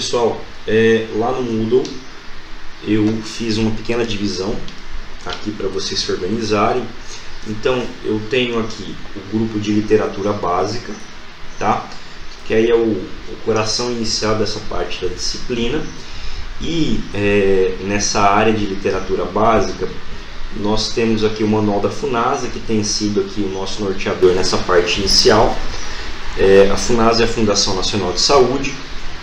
pessoal, lá no Moodle eu fiz uma pequena divisão aqui para vocês se organizarem. Então eu tenho aqui o grupo de literatura básica, tá? Que aí é o coração inicial dessa parte da disciplina. E nessa área de literatura básica nós temos aqui o manual da FUNASA, que tem sido aqui o nosso norteador nessa parte inicial. A FUNASA é a Fundação Nacional de Saúde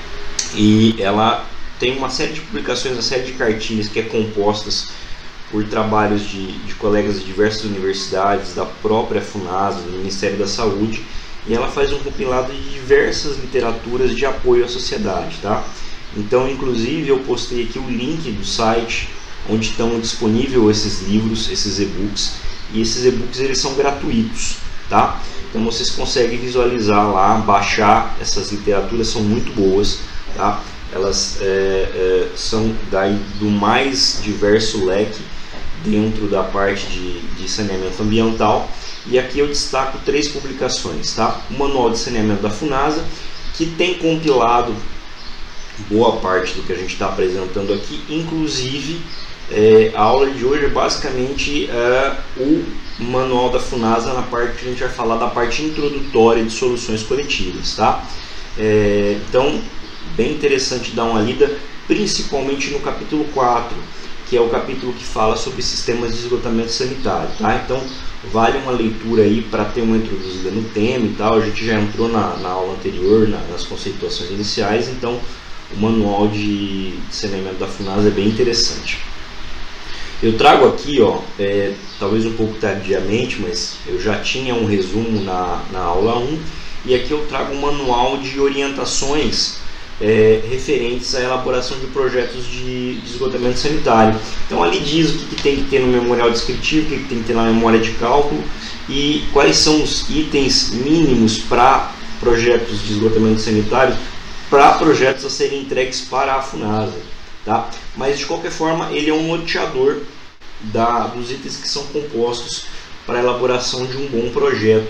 e ela tem uma série de publicações, uma série de cartilhas que é compostas por trabalhos de colegas de diversas universidades, da própria FUNASA, do Ministério da Saúde, e ela faz um compilado de diversas literaturas de apoio à sociedade, tá? Então, inclusive, eu postei aqui o link do site onde estão disponíveis esses livros, esses e-books, e esses e-books eles são gratuitos, tá? Então vocês conseguem visualizar lá, baixar essas literaturas, são muito boas, tá? Elas são daí do mais diverso leque dentro da parte de saneamento ambiental. E aqui eu destaco 3 publicações, tá? O Manual de Saneamento da FUNASA, que tem compilado boa parte do que a gente está apresentando aqui, inclusive a aula de hoje é basicamente o manual da FUNASA, na parte que a gente vai falar da parte introdutória de soluções coletivas, tá? Então, bem interessante dar uma lida, principalmente no capítulo 4, que é o capítulo que fala sobre sistemas de esgotamento sanitário, tá? Então, vale uma leitura aí para ter uma introduzida no tema e tal. A gente já entrou na aula anterior, nas conceituações iniciais, então o manual de saneamento da FUNASA é bem interessante. Eu trago aqui, ó, talvez um pouco tardiamente, mas eu já tinha um resumo na aula 1, e aqui eu trago um manual de orientações referentes à elaboração de projetos de esgotamento sanitário. Então ali diz o que tem que ter no memorial descritivo, o que tem que ter na memória de cálculo e quais são os itens mínimos para projetos de esgotamento sanitário, para projetos a serem entregues para a FUNASA, tá? Mas de qualquer forma ele é um norteador dos itens que são compostos para a elaboração de um bom projeto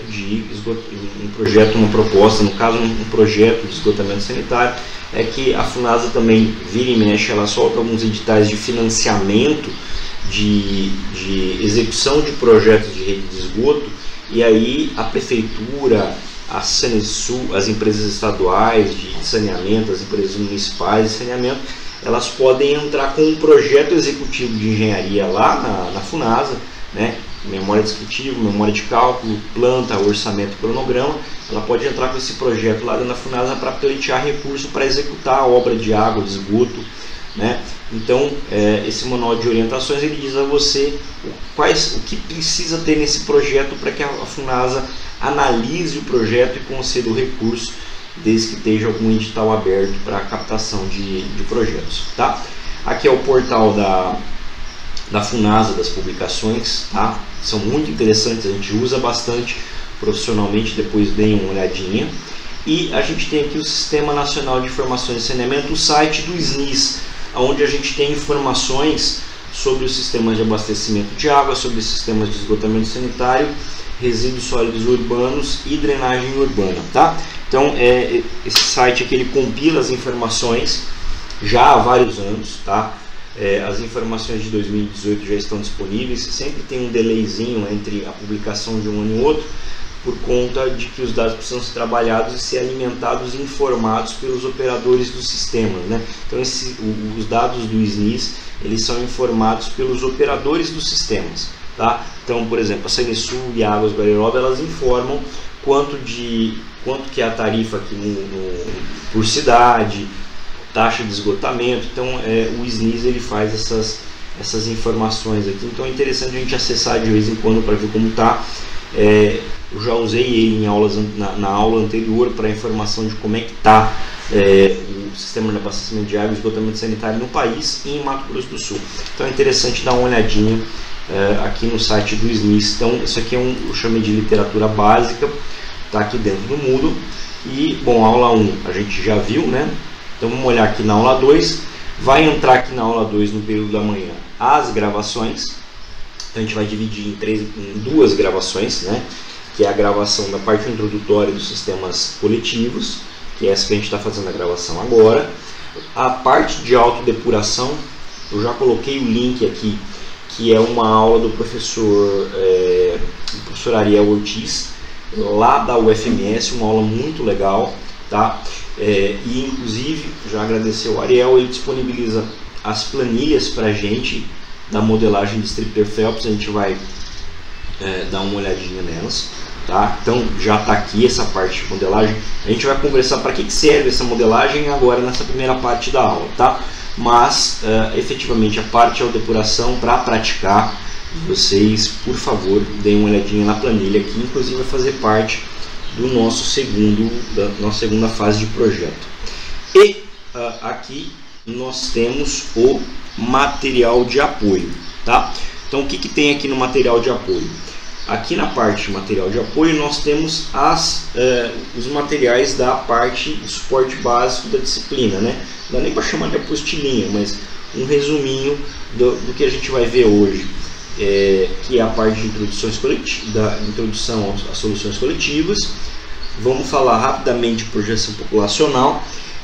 uma proposta, no caso um projeto de esgotamento sanitário. É que a FUNASA também vira e mexe, ela solta alguns editais de financiamento de execução de projetos de rede de esgoto, e aí a prefeitura, a Sanesul, as empresas estaduais de saneamento, as empresas municipais de saneamento, elas podem entrar com um projeto executivo de engenharia lá na FUNASA, né? Memória descritiva, memória de cálculo, planta, orçamento, cronograma. Ela pode entrar com esse projeto lá dentro da FUNASA para pleitear recurso para executar a obra de água, de esgoto, né? Então, esse manual de orientações ele diz a você o que precisa ter nesse projeto para que a FUNASA analise o projeto e conceda o recurso, desde que esteja algum edital aberto para a captação de projetos, tá? Aqui é o portal da FUNASA, das publicações, tá? São muito interessantes, a gente usa bastante profissionalmente, depois deem uma olhadinha. E a gente tem aqui o Sistema Nacional de Informações de Saneamento, o site do SNIS, onde a gente tem informações sobre os sistemas de abastecimento de água, sobre os sistemas de esgotamento sanitário, resíduos sólidos urbanos e drenagem urbana, tá? Então, esse site aqui ele compila as informações já há vários anos, tá? As informações de 2018 já estão disponíveis, sempre tem um delayzinho entre a publicação de um ano e outro, por conta de que os dados precisam ser trabalhados e ser alimentados e informados pelos operadores do sistema, né? Então os dados do SNIS eles são informados pelos operadores dos sistemas, tá? Então, por exemplo, a Sanesul e a Águas Guariroba, elas informam quanto que é a tarifa aqui por cidade, taxa de esgotamento. Então o SNIS ele faz essas informações aqui, então é interessante a gente acessar de vez em quando para ver como está. Eu já usei ele em aulas, na aula anterior, para informação de como é que está o sistema de abastecimento de água e esgotamento sanitário no país e em Mato Grosso do Sul. Então é interessante dar uma olhadinha aqui no site do SNIS. Então isso aqui eu chamei de literatura básica, está aqui dentro do Moodle. E bom, a aula 1 a gente já viu, né? Então vamos olhar aqui na aula 2, vai entrar aqui na aula 2 no período da manhã as gravações. Então a gente vai dividir em 2 gravações, né? Que é a gravação da parte introdutória dos sistemas coletivos, que é essa que a gente está fazendo a gravação agora. A parte de autodepuração, eu já coloquei o link aqui, que é uma aula do professor Ariel Ortiz, lá da UFMS, uma aula muito legal, tá? E inclusive, já agradeceu o Ariel, ele disponibiliza as planilhas para a gente da modelagem de Stricter Phelps, a gente vai dar uma olhadinha nelas, tá? Então já está aqui essa parte de modelagem, a gente vai conversar para que serve essa modelagem agora nessa primeira parte da aula, tá? Mas efetivamente a parte de autodepuração, para praticar, vocês por favor deem uma olhadinha na planilha, que inclusive vai fazer parte do da nossa segunda fase de projeto. E aqui nós temos o material de apoio, tá? Então o que tem aqui no material de apoio? Aqui na parte de material de apoio nós temos os materiais da parte de suporte básico da disciplina, né? Não dá nem para chamar de apostilinha, mas um resuminho do que a gente vai ver hoje, que é a parte de introdução às soluções coletivas. Vamos falar rapidamente de projeção populacional.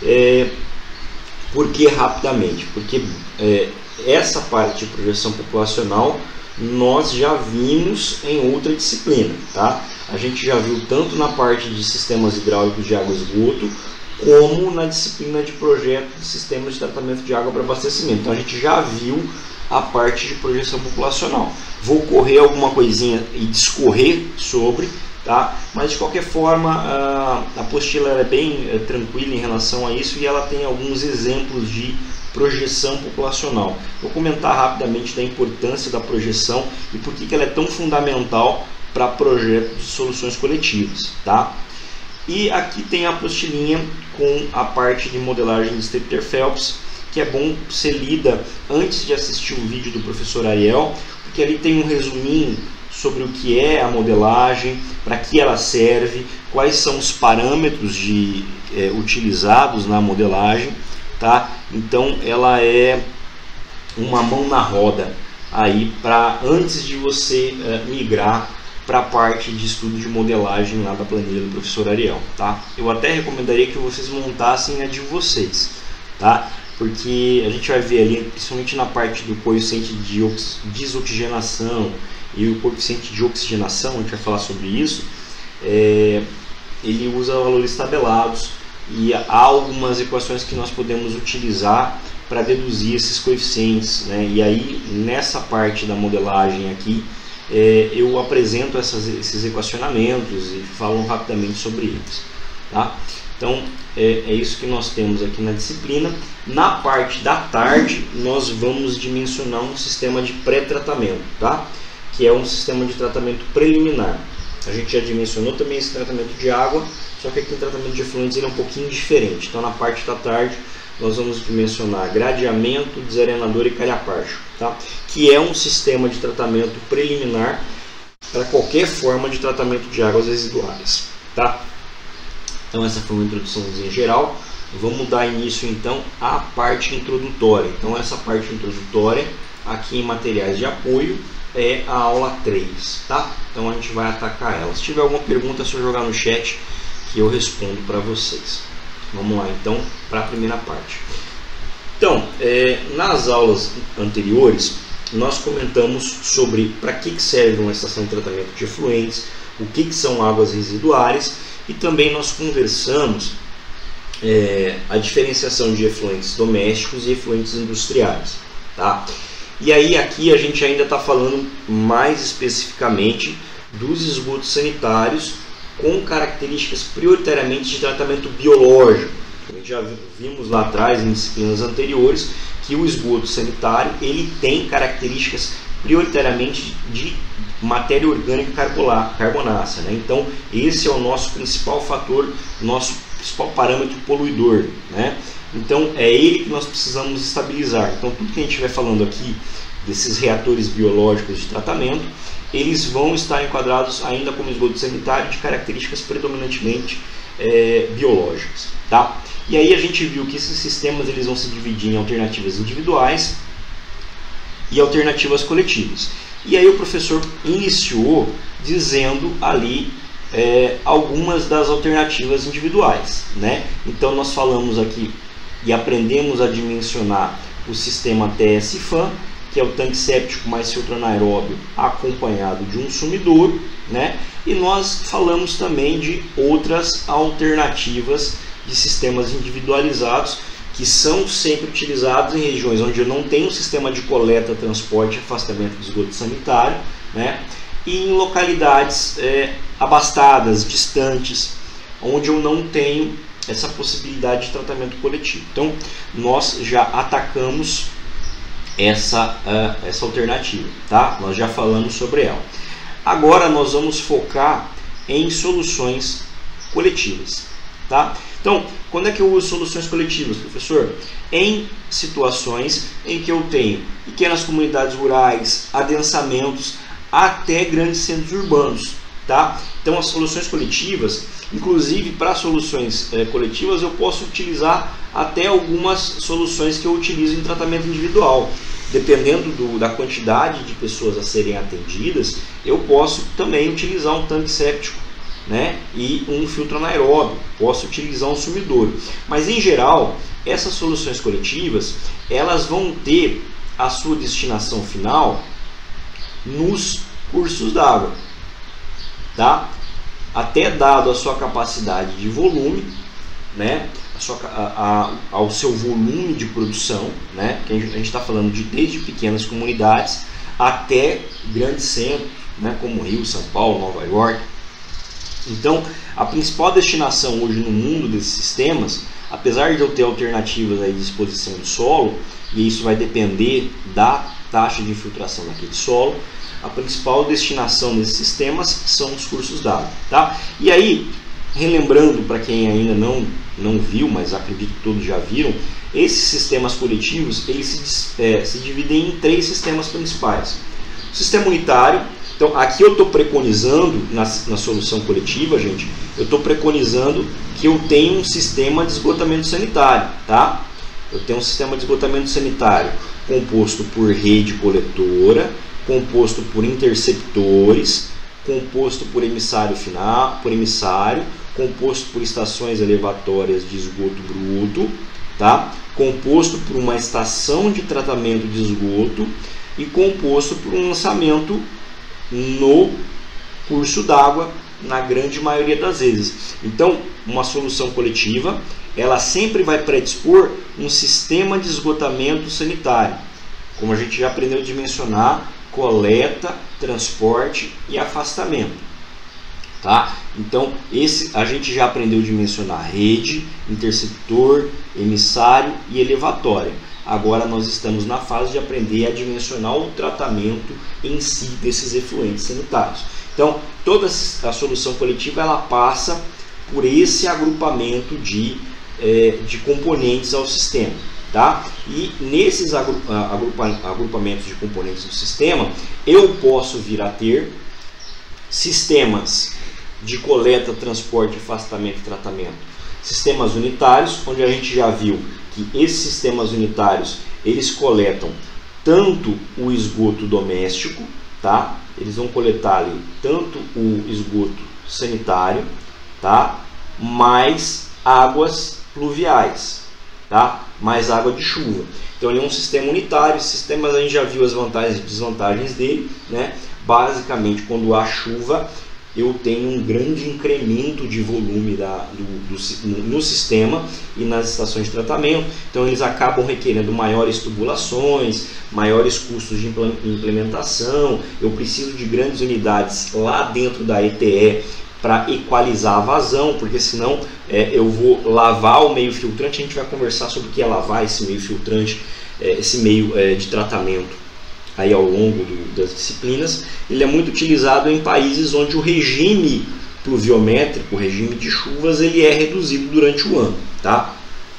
Por que rapidamente? Porque essa parte de projeção populacional nós já vimos em outra disciplina, tá? A gente já viu tanto na parte de sistemas hidráulicos de água e esgoto, como na disciplina de projeto de sistemas de tratamento de água para abastecimento. Então a gente já viu a parte de projeção populacional. Vou correr alguma coisinha e discorrer sobre, tá? Mas de qualquer forma a apostila é bem tranquila em relação a isso, e ela tem alguns exemplos de projeção populacional. Vou comentar rapidamente da importância da projeção e por que ela é tão fundamental para projetos de soluções coletivas, tá? E aqui tem a apostilinha com a parte de modelagem de Stricter Phelps, que é bom ser lida antes de assistir o vídeo do professor Ariel, porque ali tem um resuminho sobre o que é a modelagem, para que ela serve, quais são os parâmetros utilizados na modelagem, tá? Então ela é uma mão na roda aí para antes de você migrar para a parte de estudo de modelagem lá da planilha do professor Ariel, tá? Eu até recomendaria que vocês montassem a de vocês, tá? Porque a gente vai ver ali, principalmente na parte do coeficiente de desoxigenação e o coeficiente de oxigenação, a gente vai falar sobre isso, ele usa valores tabelados, e há algumas equações que nós podemos utilizar para deduzir esses coeficientes, né? E aí nessa parte da modelagem aqui eu apresento esses equacionamentos e falo rapidamente sobre eles, tá? Então é isso que nós temos aqui na disciplina. Na parte da tarde nós vamos dimensionar um sistema de pré-tratamento, tá? Que é um sistema de tratamento preliminar. A gente já dimensionou também esse tratamento de água, só que aqui o tratamento de efluentes ele é um pouquinho diferente. Então na parte da tarde nós vamos dimensionar gradeamento, desarenador e calhaparcho, tá? Que é um sistema de tratamento preliminar para qualquer forma de tratamento de águas residuais, tá? Então essa foi uma introduçãozinha geral. Vamos dar início então à parte introdutória. Então essa parte introdutória aqui em materiais de apoio é a aula 3, tá? Então a gente vai atacar ela. Se tiver alguma pergunta, é só jogar no chat que eu respondo para vocês. Vamos lá então para a primeira parte. Então, nas aulas anteriores nós comentamos sobre para que serve uma estação de tratamento de efluentes, o que são águas residuárias, e também nós conversamos a diferenciação de efluentes domésticos e efluentes industriais, tá? E aí aqui a gente ainda está falando mais especificamente dos esgotos sanitários com características prioritariamente de tratamento biológico. A gente já vimos lá atrás em disciplinas anteriores que o esgoto sanitário ele tem características prioritariamente de matéria orgânica carbonácea, né? Então esse é o nosso principal fator, nosso principal parâmetro poluidor, né? Então é ele que nós precisamos estabilizar. Então tudo que a gente estiver falando aqui desses reatores biológicos de tratamento, eles vão estar enquadrados ainda como esgoto sanitário de características predominantemente biológicas, tá? E aí a gente viu que esses sistemas eles vão se dividir em alternativas individuais e alternativas coletivas. E aí o professor iniciou dizendo ali algumas das alternativas individuais, né? Então nós falamos aqui e aprendemos a dimensionar o sistema TS-FAN, que é o tanque séptico mais filtro anaeróbio acompanhado de um sumidouro, né? E nós falamos também de outras alternativas de sistemas individualizados que são sempre utilizados em regiões onde eu não tenho um sistema de coleta, transporte e afastamento de esgoto sanitário, né? E em localidades abastadas, distantes, onde eu não tenho essa possibilidade de tratamento coletivo. Então, nós já atacamos essa alternativa, tá? Nós já falamos sobre ela. Agora nós vamos focar em soluções coletivas, tá? Então, quando é que eu uso soluções coletivas, professor? Em situações em que eu tenho pequenas comunidades rurais, adensamentos, até grandes centros urbanos, tá? Então, as soluções coletivas, inclusive para soluções coletivas, eu posso utilizar até algumas soluções que eu utilizo em tratamento individual. Dependendo da quantidade de pessoas a serem atendidas, eu posso também utilizar um tanque séptico, né? E um filtro anaeróbio, posso utilizar um sumidouro. Mas em geral, essas soluções coletivas, elas vão ter a sua destinação final nos cursos d'água, tá? Até dado a sua capacidade de volume, né? Ao seu volume de produção, né? Que a gente está falando desde pequenas comunidades até grandes centros, né? Como Rio, São Paulo, Nova York. Então, a principal destinação hoje no mundo desses sistemas, apesar de eu ter alternativas aí de exposição do solo, e isso vai depender da taxa de infiltração daquele solo, a principal destinação desses sistemas são os cursos d'água, tá? E aí, relembrando para quem ainda não viu, mas acredito que todos já viram, esses sistemas coletivos, eles se dividem em 3 sistemas principais. O sistema unitário, então aqui eu estou preconizando, na solução coletiva, gente, eu estou preconizando que eu tenho um sistema de esgotamento sanitário, tá? Eu tenho um sistema de esgotamento sanitário composto por rede coletora, composto por interceptores, composto por emissário final, composto por estações elevatórias de esgoto bruto, tá? Composto por uma estação de tratamento de esgoto e composto por um lançamento no curso d'água, na grande maioria das vezes. Então, uma solução coletiva, ela sempre vai predispor um sistema de esgotamento sanitário, como a gente já aprendeu a dimensionar: coleta, transporte e afastamento, tá? Então, a gente já aprendeu a dimensionar rede, interceptor, emissário e elevatória. Agora nós estamos na fase de aprender a dimensionar o tratamento em si desses efluentes sanitários. Então, toda a solução coletiva, ela passa por esse agrupamento de componentes ao sistema, tá? E nesses agrupamentos de componentes do sistema, eu posso vir a ter sistemas de coleta, transporte, afastamento e tratamento, sistemas unitários, onde a gente já viu que esses sistemas unitários, eles coletam tanto o esgoto doméstico, tá? Eles vão coletar ali tanto o esgoto sanitário, tá? Mais águas pluviais, tá? Mais água de chuva. Então ele é um sistema unitário. Esses sistemas a gente já viu as vantagens e desvantagens dele, né? Basicamente, quando há chuva, eu tenho um grande incremento de volume no sistema e nas estações de tratamento. Então eles acabam requerendo maiores tubulações, maiores custos de implementação. Eu preciso de grandes unidades lá dentro da ETE para equalizar a vazão, porque senão eu vou lavar o meio filtrante. A gente vai conversar sobre o que é lavar esse meio filtrante, esse meio de tratamento aí ao longo das disciplinas. Ele é muito utilizado em países onde o regime pluviométrico, o regime de chuvas, ele é reduzido durante o ano, tá?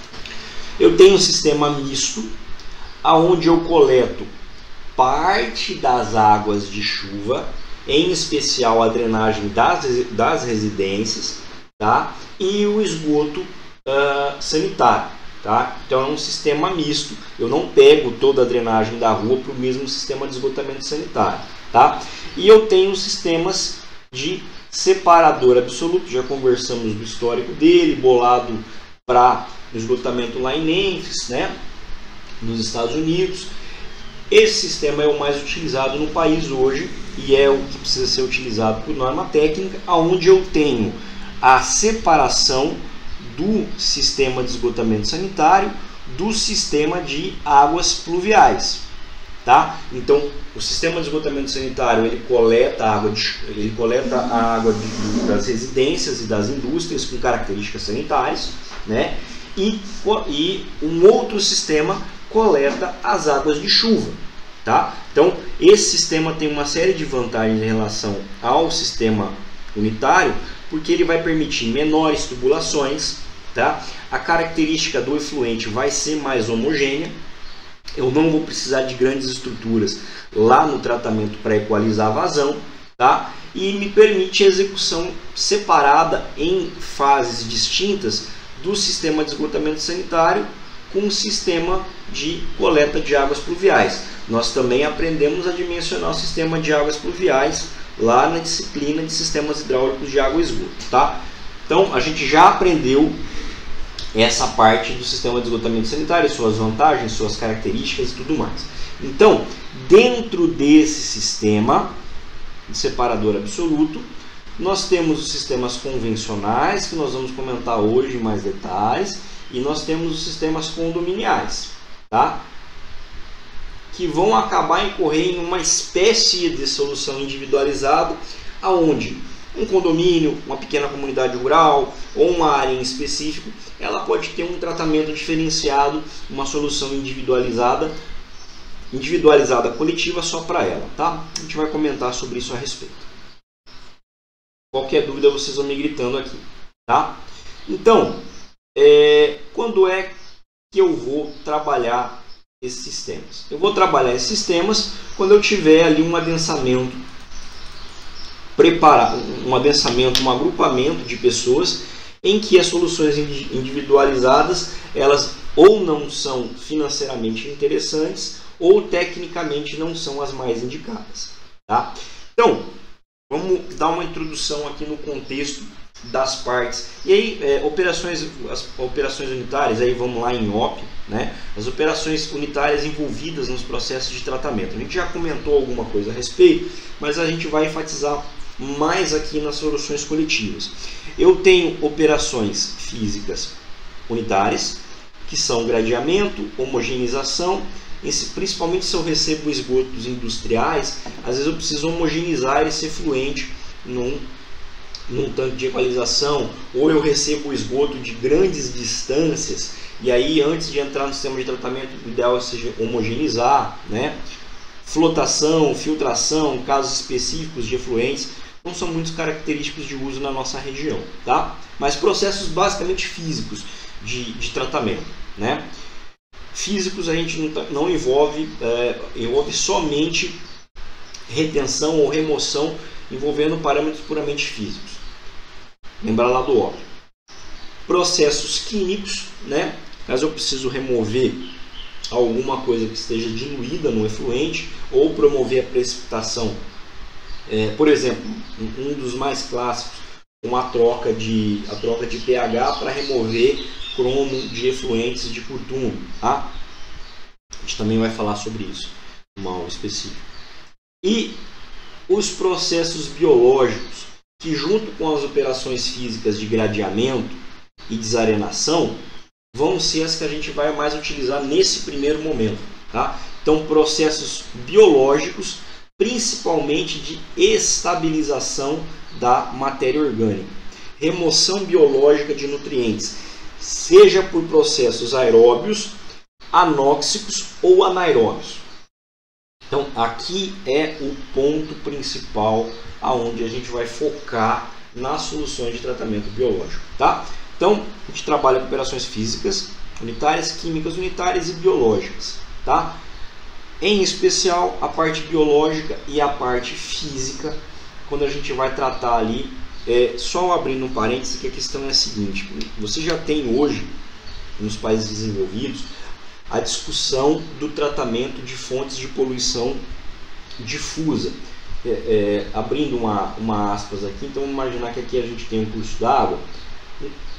Eu tenho um sistema misto, aonde eu coleto parte das águas de chuva, em especial a drenagem das residências, tá? E o esgoto sanitário. Tá? Então é um sistema misto. Eu não pego toda a drenagem da rua para o mesmo sistema de esgotamento sanitário, tá? E eu tenho sistemas de separador absoluto. Já conversamos do histórico dele, bolado para no esgotamento lá em Memphis, né, nos Estados Unidos. Esse sistema é o mais utilizado no país hoje e é o que precisa ser utilizado por norma técnica, onde eu tenho a separação do sistema de esgotamento sanitário do sistema de águas pluviais. Tá? Então, o sistema de esgotamento sanitário ele coleta a água das residências e das indústrias com características sanitárias, né? E um outro sistema coleta as águas de chuva. Tá? Então, esse sistema tem uma série de vantagens em relação ao sistema unitário, porque ele vai permitir menores tubulações, tá? A característica do efluente vai ser mais homogênea. Eu não vou precisar de grandes estruturas lá no tratamento para equalizar a vazão, tá? E me permite a execução separada em fases distintas do sistema de esgotamento sanitário com o sistema de coleta de águas pluviais. Nós também aprendemos a dimensionar o sistema de águas pluviais lá na disciplina de sistemas hidráulicos de água e esgoto, tá? Então a gente já aprendeu essa parte do sistema de esgotamento sanitário, suas vantagens, suas características e tudo mais. Então, dentro desse sistema de separador absoluto, nós temos os sistemas convencionais, que nós vamos comentar hoje em mais detalhes, e nós temos os sistemas condominiais, tá? Que vão acabar incorrer em uma espécie de solução individualizada, aonde um condomínio, uma pequena comunidade rural ou uma área em específico, ela pode ter um tratamento diferenciado, uma solução individualizada coletiva só para ela, tá? A gente vai comentar sobre isso a respeito. Qualquer dúvida vocês vão me gritando aqui, tá? Então, quando é que eu vou trabalhar esses sistemas? Eu vou trabalhar esses sistemas quando eu tiver ali um adensamento preparado, um agrupamento de pessoas em que as soluções individualizadas elas ou não são financeiramente interessantes ou tecnicamente não são as mais indicadas, tá? Então, vamos dar uma introdução aqui no contexto das partes. E aí, as operações unitárias, aí vamos lá em OP, né? As operações unitárias envolvidas nos processos de tratamento. A gente já comentou alguma coisa a respeito, mas a gente vai enfatizar mais aqui nas soluções coletivas. Eu tenho operações físicas unitárias, que são gradeamento, homogeneização, principalmente se eu recebo esgotos industriais, às vezes eu preciso homogeneizar esse efluente num tanque de equalização, ou eu recebo o esgoto de grandes distâncias, e aí antes de entrar no sistema de tratamento, o ideal é seja homogeneizar, né? Flotação, filtração, casos específicos de efluentes, não são muito característicos de uso na nossa região, tá? Mas processos basicamente físicos de tratamento, né? Físicos a gente não envolve, envolve somente retenção ou remoção envolvendo parâmetros puramente físicos. Lembrar lá do óbvio. Processos químicos, né? Caso eu preciso remover alguma coisa que esteja diluída no efluente ou promover a precipitação. Por exemplo, um dos mais clássicos, a troca de pH para remover cromo de efluentes de curtume, tá? A gente também vai falar sobre isso numa aula específica. E os processos biológicos, que junto com as operações físicas de gradeamento e desarenação, vão ser as que a gente vai mais utilizar nesse primeiro momento, tá? Então, processos biológicos, principalmente de estabilização da matéria orgânica, remoção biológica de nutrientes, seja por processos aeróbios, anóxicos ou anaeróbios. Então, aqui é o ponto principal aonde a gente vai focar nas soluções de tratamento biológico, tá? Então, a gente trabalha com operações físicas unitárias, químicas unitárias e biológicas, tá? Em especial a parte biológica e a parte física, quando a gente vai tratar ali, só abrindo um parênteses, que a questão é a seguinte: você já tem hoje, nos países desenvolvidos, a discussão do tratamento de fontes de poluição difusa. Abrindo uma aspas aqui, então vamos imaginar que aqui a gente tem um curso d'água.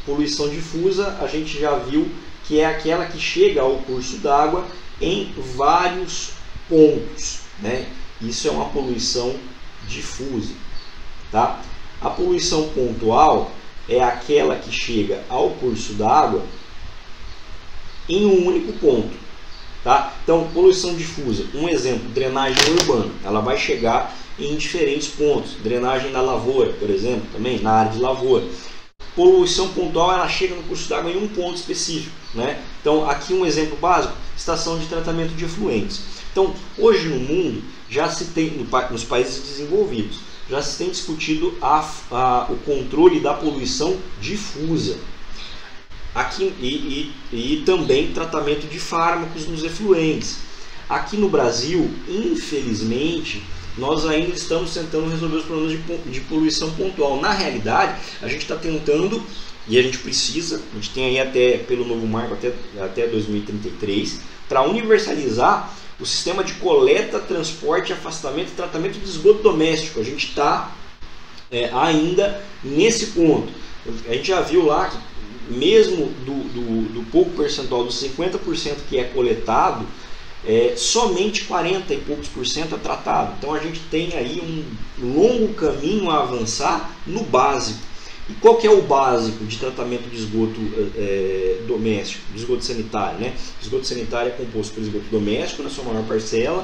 Poluição difusa, a gente já viu que é aquela que chega ao curso d'água em vários pontos, né? Isso é uma poluição difusa, tá? A poluição pontual é aquela que chega ao curso d'água em um único ponto, tá? Então, poluição difusa, um exemplo, drenagem urbana, ela vai chegar em diferentes pontos. Drenagem da lavoura, por exemplo, também na área de lavoura. Poluição pontual, ela chega no curso d'água em um ponto específico, né? Então, aqui um exemplo básico, estação de tratamento de efluentes. Então, hoje no mundo, já se tem, nos países desenvolvidos, já se tem discutido o controle da poluição difusa. Aqui, e também tratamento de fármacos nos efluentes. Aqui no Brasil, infelizmente, nós ainda estamos tentando resolver os problemas de poluição pontual. Na realidade, a gente está tentando, e a gente precisa, a gente tem aí até, pelo novo marco, até 2033, para universalizar o sistema de coleta, transporte, afastamento e tratamento de esgoto doméstico. A gente está ainda nesse ponto. A gente já viu lá que mesmo do pouco percentual, dos 50% que é coletado, somente 40 e poucos por cento é tratado. Então a gente tem aí um longo caminho a avançar no básico. E qual que é o básico de tratamento de esgoto doméstico, de esgoto sanitário, né? O esgoto sanitário é composto por esgoto doméstico, na sua maior parcela,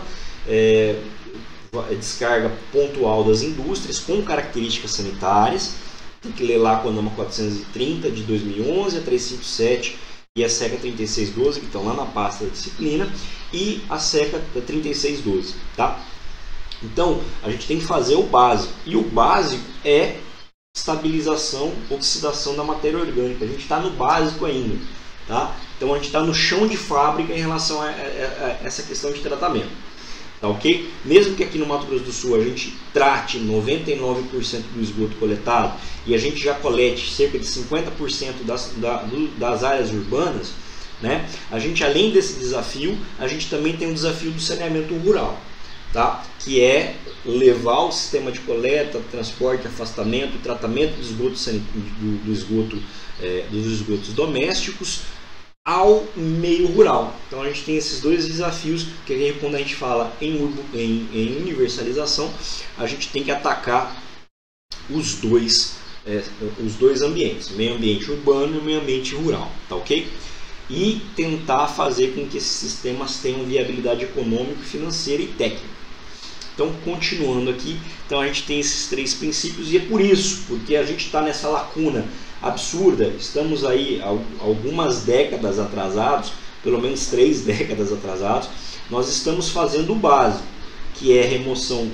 descarga pontual das indústrias com características sanitárias. Tem que ler lá com a NAMA 430 de 2011, a 357 e a SECA 3612, que estão lá na pasta da disciplina, e a SECA 3612, tá? Então, a gente tem que fazer o básico, e o básico é estabilização, oxidação da matéria orgânica. A gente está no básico ainda, tá? Então, a gente está no chão de fábrica em relação a essa questão de tratamento, tá ok? Mesmo que aqui no Mato Grosso do Sul a gente trate 99% do esgoto coletado e a gente já colete cerca de 50% das áreas urbanas, né? A gente, além desse desafio, a gente também tem um desafio do saneamento rural, tá? Que é levar o sistema de coleta, transporte, afastamento, tratamento dos esgotos domésticos ao meio rural. Então a gente tem esses dois desafios, que aí, quando a gente fala em universalização, a gente tem que atacar os dois ambientes, meio ambiente urbano e meio ambiente rural, tá ok? E tentar fazer com que esses sistemas tenham viabilidade econômica, financeira e técnica. Então, continuando aqui, então a gente tem esses três princípios, e é por isso, porque a gente está nessa lacuna absurda, estamos aí algumas décadas atrasados, pelo menos 3 décadas atrasados, nós estamos fazendo o básico, que é remoção,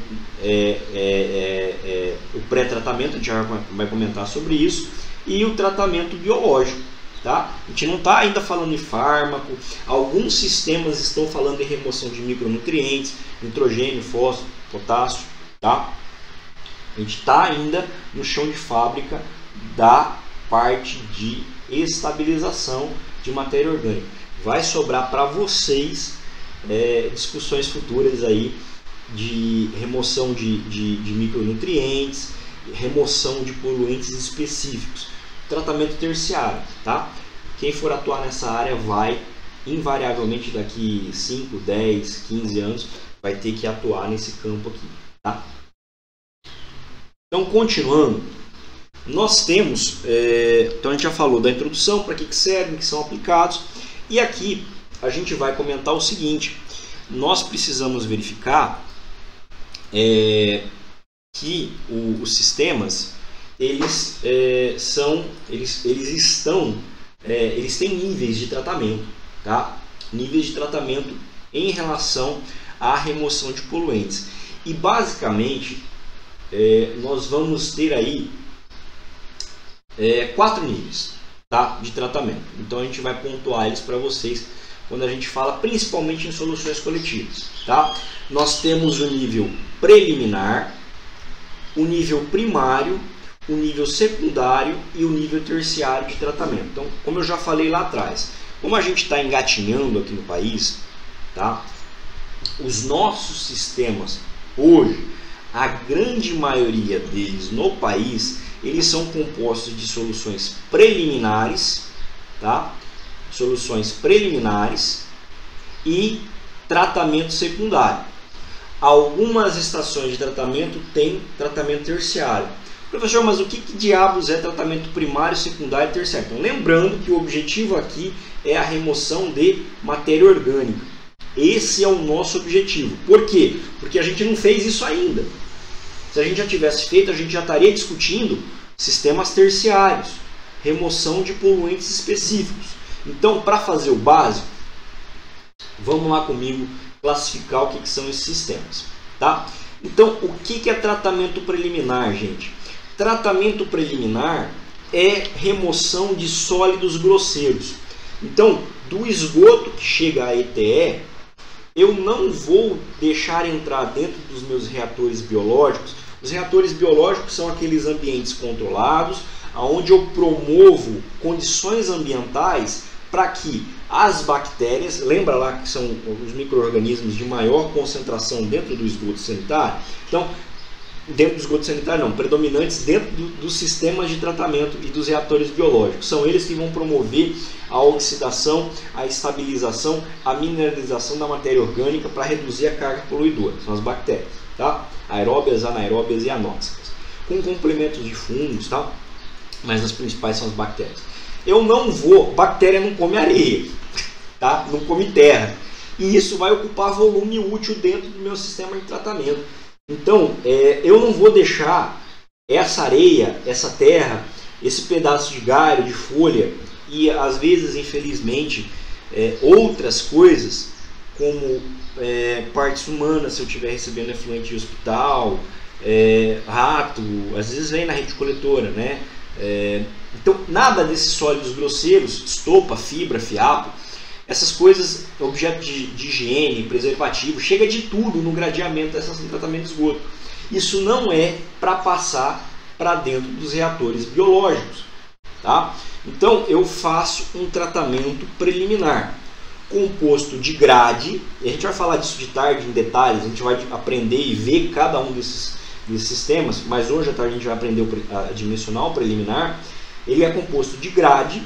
o pré-tratamento, a gente já vai comentar sobre isso, e o tratamento biológico, tá? A gente não está ainda falando em fármaco, alguns sistemas estão falando em remoção de micronutrientes, nitrogênio, fósforo, potássio, tá? A gente está ainda no chão de fábrica da parte de estabilização de matéria orgânica. Vai sobrar para vocês discussões futuras aí de remoção de micronutrientes, remoção de poluentes específicos, tratamento terciário, tá? Quem for atuar nessa área vai, invariavelmente, daqui 5, 10, 15 anos, vai ter que atuar nesse campo aqui, tá? Então, continuando, nós temos, então a gente já falou da introdução, para que servem, que são aplicados, e aqui a gente vai comentar o seguinte: nós precisamos verificar que os sistemas eles têm níveis de tratamento, tá? Níveis de tratamento em relação à remoção de poluentes, e basicamente nós vamos ter aí 4 níveis, tá, de tratamento. Então a gente vai pontuar eles para vocês quando a gente fala principalmente em soluções coletivas, tá? Nós temos o nível preliminar, o nível primário, o nível secundário e o nível terciário de tratamento. Então, como eu já falei lá atrás, como a gente está engatinhando aqui no país, tá? Os nossos sistemas hoje, a grande maioria deles no país, eles são compostos de soluções preliminares, tá? Soluções preliminares e tratamento secundário. Algumas estações de tratamento têm tratamento terciário. Professor, mas o que diabos é tratamento primário, secundário e terciário? Então, lembrando que o objetivo aqui é a remoção de matéria orgânica. Esse é o nosso objetivo. Por quê? Porque a gente não fez isso ainda. Se a gente já tivesse feito, a gente já estaria discutindo sistemas terciários, remoção de poluentes específicos. Então, para fazer o básico, vamos lá comigo classificar o que são esses sistemas, tá? Então, o que é tratamento preliminar, gente? Tratamento preliminar é remoção de sólidos grosseiros. Então, do esgoto que chega à ETE, eu não vou deixar entrar dentro dos meus reatores biológicos. Os reatores biológicos são aqueles ambientes controlados, onde eu promovo condições ambientais para que as bactérias, lembra lá que são os micro-organismos de maior concentração dentro do esgoto sanitário? Então, dentro do esgoto sanitário não, predominantes dentro dos sistemas de tratamento e dos reatores biológicos. São eles que vão promover a oxidação, a estabilização, a mineralização da matéria orgânica para reduzir a carga poluidora. São as bactérias, tá? Aeróbias, anaeróbias e anóxicas. Com complementos de fungos, tá? Mas as principais são as bactérias. Eu não vou, bactéria não come areia, tá? Não come terra. E isso vai ocupar volume útil dentro do meu sistema de tratamento. Então, eu não vou deixar essa areia, essa terra, esse pedaço de galho, de folha e às vezes, infelizmente, outras coisas, como partes humanas, se eu estiver recebendo efluente de hospital, rato, às vezes vem na rede coletora, né? Então, nada desses sólidos grosseiros, estopa, fibra, fiapo, essas coisas, objeto de higiene, preservativo, chega de tudo no gradeamento dessa estação de tratamento de esgoto. Isso não é para passar para dentro dos reatores biológicos, tá? Então, eu faço um tratamento preliminar, composto de grade, e a gente vai falar disso de tarde em detalhes, a gente vai aprender e ver cada um desses sistemas, mas hoje à tarde a gente vai aprender a dimensionar o preliminar. Ele é composto de grade,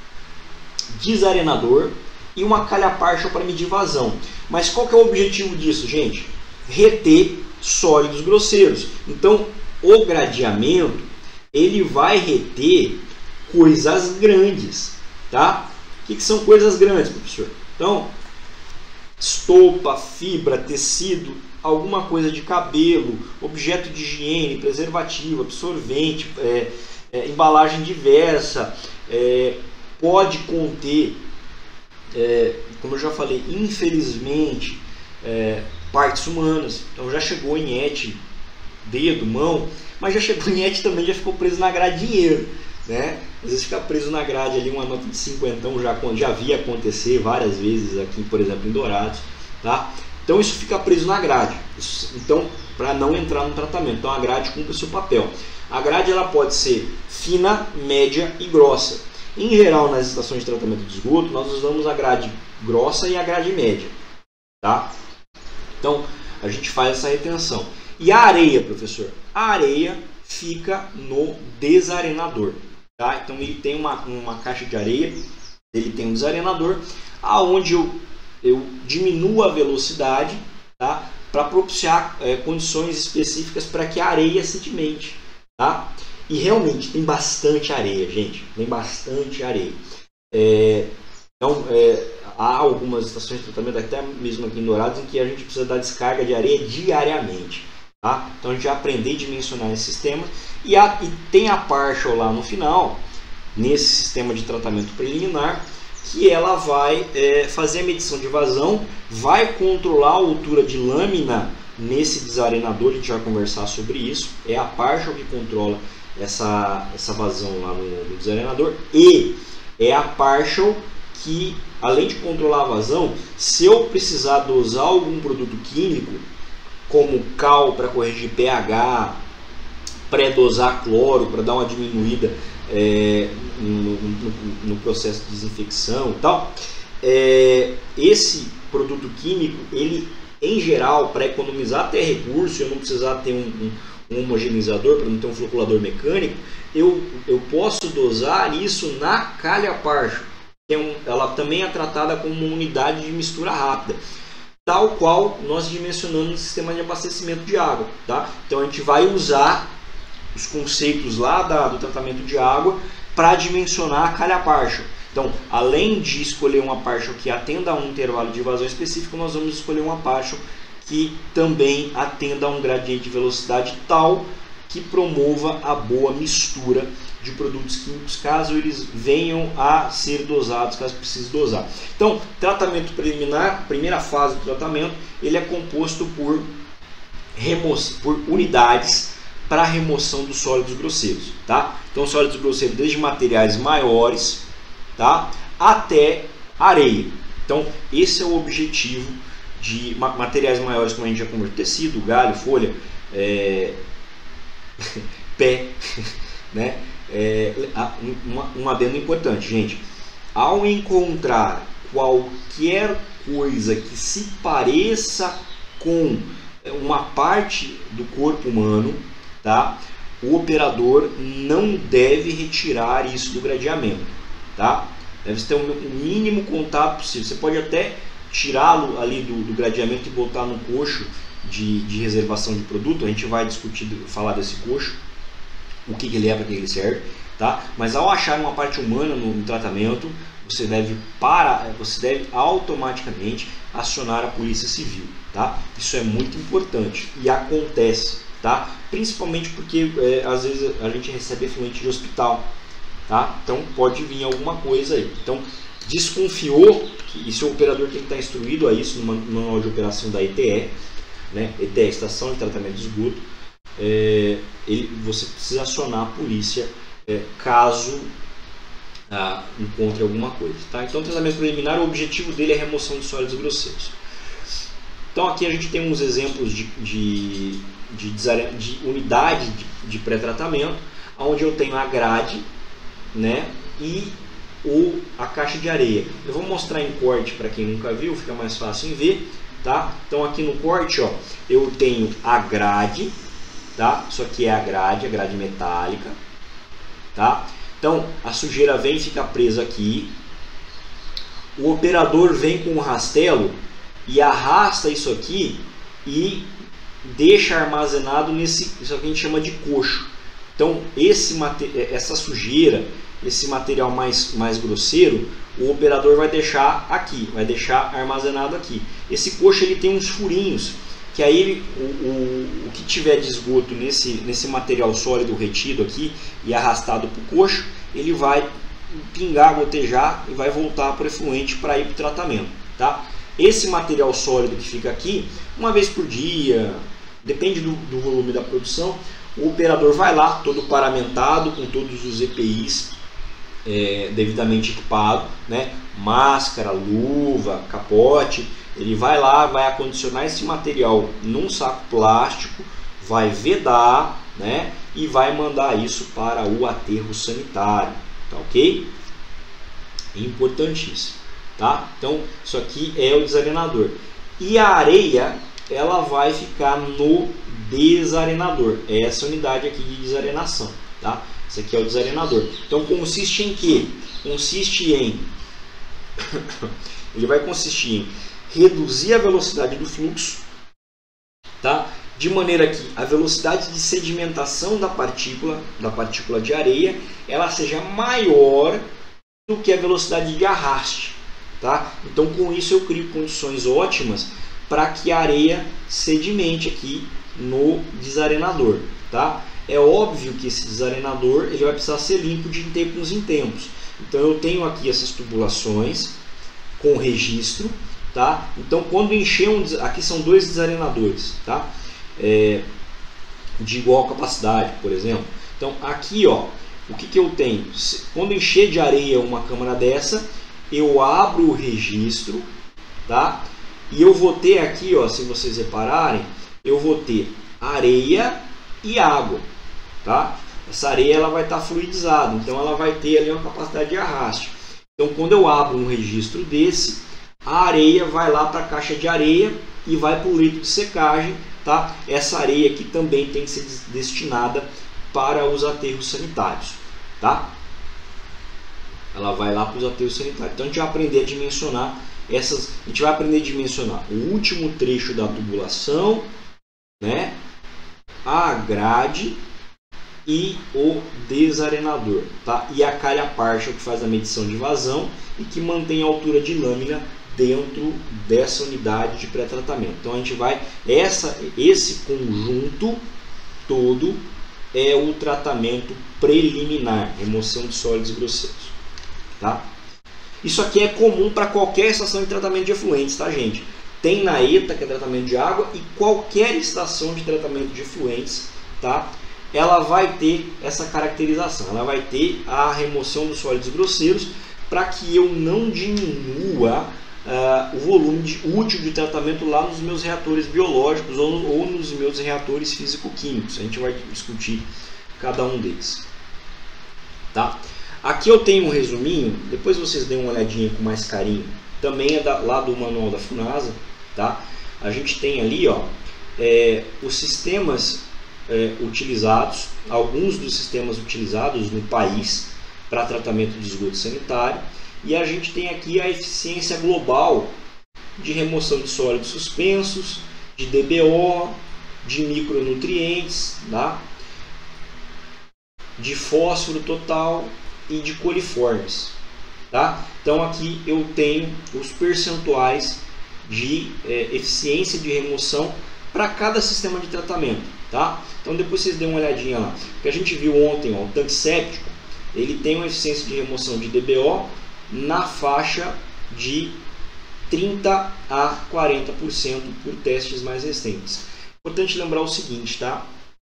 desarenador e uma calha partial para medir vazão. Mas qual que é o objetivo disso, gente? Reter sólidos grosseiros. Então, o gradeamento, ele vai reter coisas grandes, tá? O que são coisas grandes, professor? Então, estopa, fibra, tecido, alguma coisa de cabelo, objeto de higiene, preservativo, absorvente, embalagem diversa, pode conter, como eu já falei, infelizmente, partes humanas. Então já chegou em ET, dedo, mão, mas já chegou em ET também, já ficou preso na grade dinheiro, né? Às vezes fica preso na grade ali uma nota de 50, já vi acontecer várias vezes aqui, por exemplo, em Dourados, tá? Então isso fica preso na grade, então para não entrar no tratamento. Então a grade cumpre o seu papel. A grade ela pode ser fina, média e grossa. Em geral, nas estações de tratamento de esgoto, nós usamos a grade grossa e a grade média, tá? Então a gente faz essa retenção. E a areia, professor? A areia fica no desarenador, tá? Então ele tem uma caixa de areia, ele tem um desarenador, aonde eu diminuo a velocidade, tá? Para propiciar condições específicas para que a areia sedimente, tá? E realmente tem bastante areia, gente, tem bastante areia. Então há algumas estações de tratamento, até mesmo aqui em Dourados, em que a gente precisa dar descarga de areia diariamente, tá? Então a gente vai aprender a dimensionar esse sistema e tem a partial lá no final, nesse sistema de tratamento preliminar, que ela vai fazer a medição de vazão, vai controlar a altura de lâmina nesse desarenador. A gente vai conversar sobre isso. É a partial que controla essa vazão lá no desarenador, e é a partial que, além de controlar a vazão, se eu precisar dosar algum produto químico, como cal para corrigir pH, pré-dosar cloro para dar uma diminuída no processo de desinfecção e tal, esse produto químico, ele em geral, para economizar até recurso, eu não precisar ter um homogeneizador, para não ter um floculador mecânico, eu posso dosar isso na calha Partial, que ela também é tratada como uma unidade de mistura rápida, tal qual nós dimensionamos no sistema de abastecimento de água. Tá? Então a gente vai usar os conceitos lá do tratamento de água para dimensionar a calha Partial. Então, além de escolher uma Partial que atenda a um intervalo de vazão específico, nós vamos escolher uma Partial que também atenda a um gradiente de velocidade tal que promova a boa mistura de produtos químicos, caso eles venham a ser dosados, caso precise dosar. Então, tratamento preliminar, primeira fase do tratamento, ele é composto por unidades para remoção dos sólidos grosseiros. Tá? Então, sólidos grosseiros desde materiais maiores, tá, até areia. Então, esse é o objetivo de materiais maiores, como a gente já conversou, tecido, galho, folha, pé, né? Um adendo importante, gente. Ao encontrar qualquer coisa que se pareça com uma parte do corpo humano, tá? O operador não deve retirar isso do gradeamento, tá? Deve ter o mínimo contato possível. Você pode até tirá-lo ali do gradeamento e botar no coxo de reservação de produto. A gente vai falar desse coxo, o que ele é, para que ele serve, tá? Mas ao achar uma parte humana no tratamento, você deve automaticamente acionar a polícia civil, tá? Isso é muito importante e acontece, tá? Principalmente porque às vezes a gente recebe efluente de hospital, tá? Então pode vir alguma coisa aí. Então desconfiou, e se o operador tem que estar instruído a isso no manual de operação da ETE, né? ETE, Estação de Tratamento de Esgoto, você precisa acionar a polícia caso encontre alguma coisa. Tá? Então, o tratamento preliminar, o objetivo dele é a remoção de sólidos grosseiros. Então, aqui a gente tem uns exemplos de unidade de pré-tratamento, onde eu tenho a grade, né, e a caixa de areia. Eu vou mostrar em corte para quem nunca viu, fica mais fácil em ver. Tá? Então, aqui no corte, ó, eu tenho a grade. Tá? Isso aqui é a grade metálica, tá? Então a sujeira vem e fica presa aqui. O operador vem com o rastelo e arrasta isso aqui e deixa armazenado isso aqui a gente chama de coxo. Então essa sujeira, esse material mais grosseiro, o operador vai deixar aqui, vai deixar armazenado aqui. Esse coxo ele tem uns furinhos, que aí o que tiver de esgoto nesse material sólido retido aqui e arrastado para o coxo, ele vai pingar, gotejar e vai voltar para o efluente para ir para o tratamento. Tá? Esse material sólido que fica aqui, uma vez por dia, depende do volume da produção, o operador vai lá, todo paramentado, com todos os EPIs devidamente equipado, né? Máscara, luva, capote. Ele vai lá, vai acondicionar esse material num saco plástico, vai vedar, né? E vai mandar isso para o aterro sanitário, tá ok? Importantíssimo, tá? Então, isso aqui é o desarenador. E a areia, ela vai ficar no desarenador. Essa unidade aqui de desarenação, tá? Esse aqui é o desarenador. Então, consiste em quê? Consiste em... ele vai consistir em reduzir a velocidade do fluxo, tá? De maneira que a velocidade de sedimentação da partícula de areia, ela seja maior do que a velocidade de arraste, tá? Então, com isso eu crio condições ótimas para que a areia sedimente aqui no desarenador, tá? É óbvio que esse desarenador ele vai precisar ser limpo de tempos em tempos. Então eu tenho aqui essas tubulações com registro, tá? Então quando encher aqui são dois desarenadores, tá? De igual capacidade, por exemplo. Então aqui, ó, o que eu tenho? Quando encher de areia uma câmara dessa, eu abro o registro, tá? E eu vou ter aqui, ó, se vocês repararem, eu vou ter areia e água, tá? Essa areia ela vai estar fluidizada, então ela vai ter ali uma capacidade de arraste. Então quando eu abro um registro desse, a areia vai lá para a caixa de areia e vai para o litro de secagem tá? Essa areia aqui também tem que ser destinada para os aterros sanitários, tá? Ela vai lá para os aterros sanitários. Então a gente vai aprender a dimensionar essas. A gente vai aprender a dimensionar o último trecho da tubulação, né? A grade e o desarenador, tá? E a calha partial, que faz a medição de vazão e que mantém a altura de lâmina dentro dessa unidade de pré-tratamento. Então a gente vai, esse conjunto todo é o tratamento preliminar, remoção de sólidos grosseiros, tá? Isso aqui é comum para qualquer estação de tratamento de efluentes, tá, gente? Tem na ETA, que é tratamento de água, e qualquer estação de tratamento de efluentes, tá? Ela vai ter essa caracterização, ela vai ter a remoção dos sólidos grosseiros para que eu não diminua o volume útil de tratamento lá nos meus reatores biológicos ou nos meus reatores físico-químicos. A gente vai discutir cada um deles, tá? Aqui eu tenho um resuminho, depois vocês dêem uma olhadinha com mais carinho, também é lá do manual da FUNASA, tá? A gente tem ali, ó, os sistemas utilizados, alguns dos sistemas utilizados no país para tratamento de esgoto sanitário, e a gente tem aqui a eficiência global de remoção de sólidos suspensos, de DBO, de micronutrientes, tá? De fósforo total e de coliformes, tá? Então aqui eu tenho os percentuais de eficiência de remoção para cada sistema de tratamento, tá? Então depois vocês dêem uma olhadinha lá. O que a gente viu ontem, ó, o tanque séptico, ele tem uma eficiência de remoção de DBO na faixa de 30 a 40% por testes mais recentes. Importante lembrar o seguinte, tá?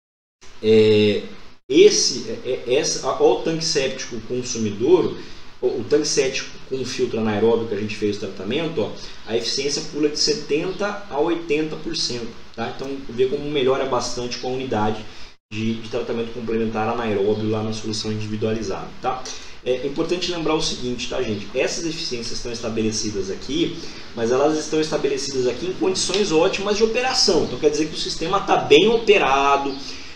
O tanque séptico consumidor, o tanque séptico com filtro anaeróbio que a gente fez o tratamento, ó, a eficiência pula de 70% a 80%. Tá? Então vê como melhora bastante com a unidade de tratamento complementar anaeróbio lá na solução individualizada. Tá? É importante lembrar o seguinte, tá, gente? Essas eficiências estão estabelecidas aqui, mas elas estão estabelecidas aqui em condições ótimas de operação. Então quer dizer que o sistema está bem operado,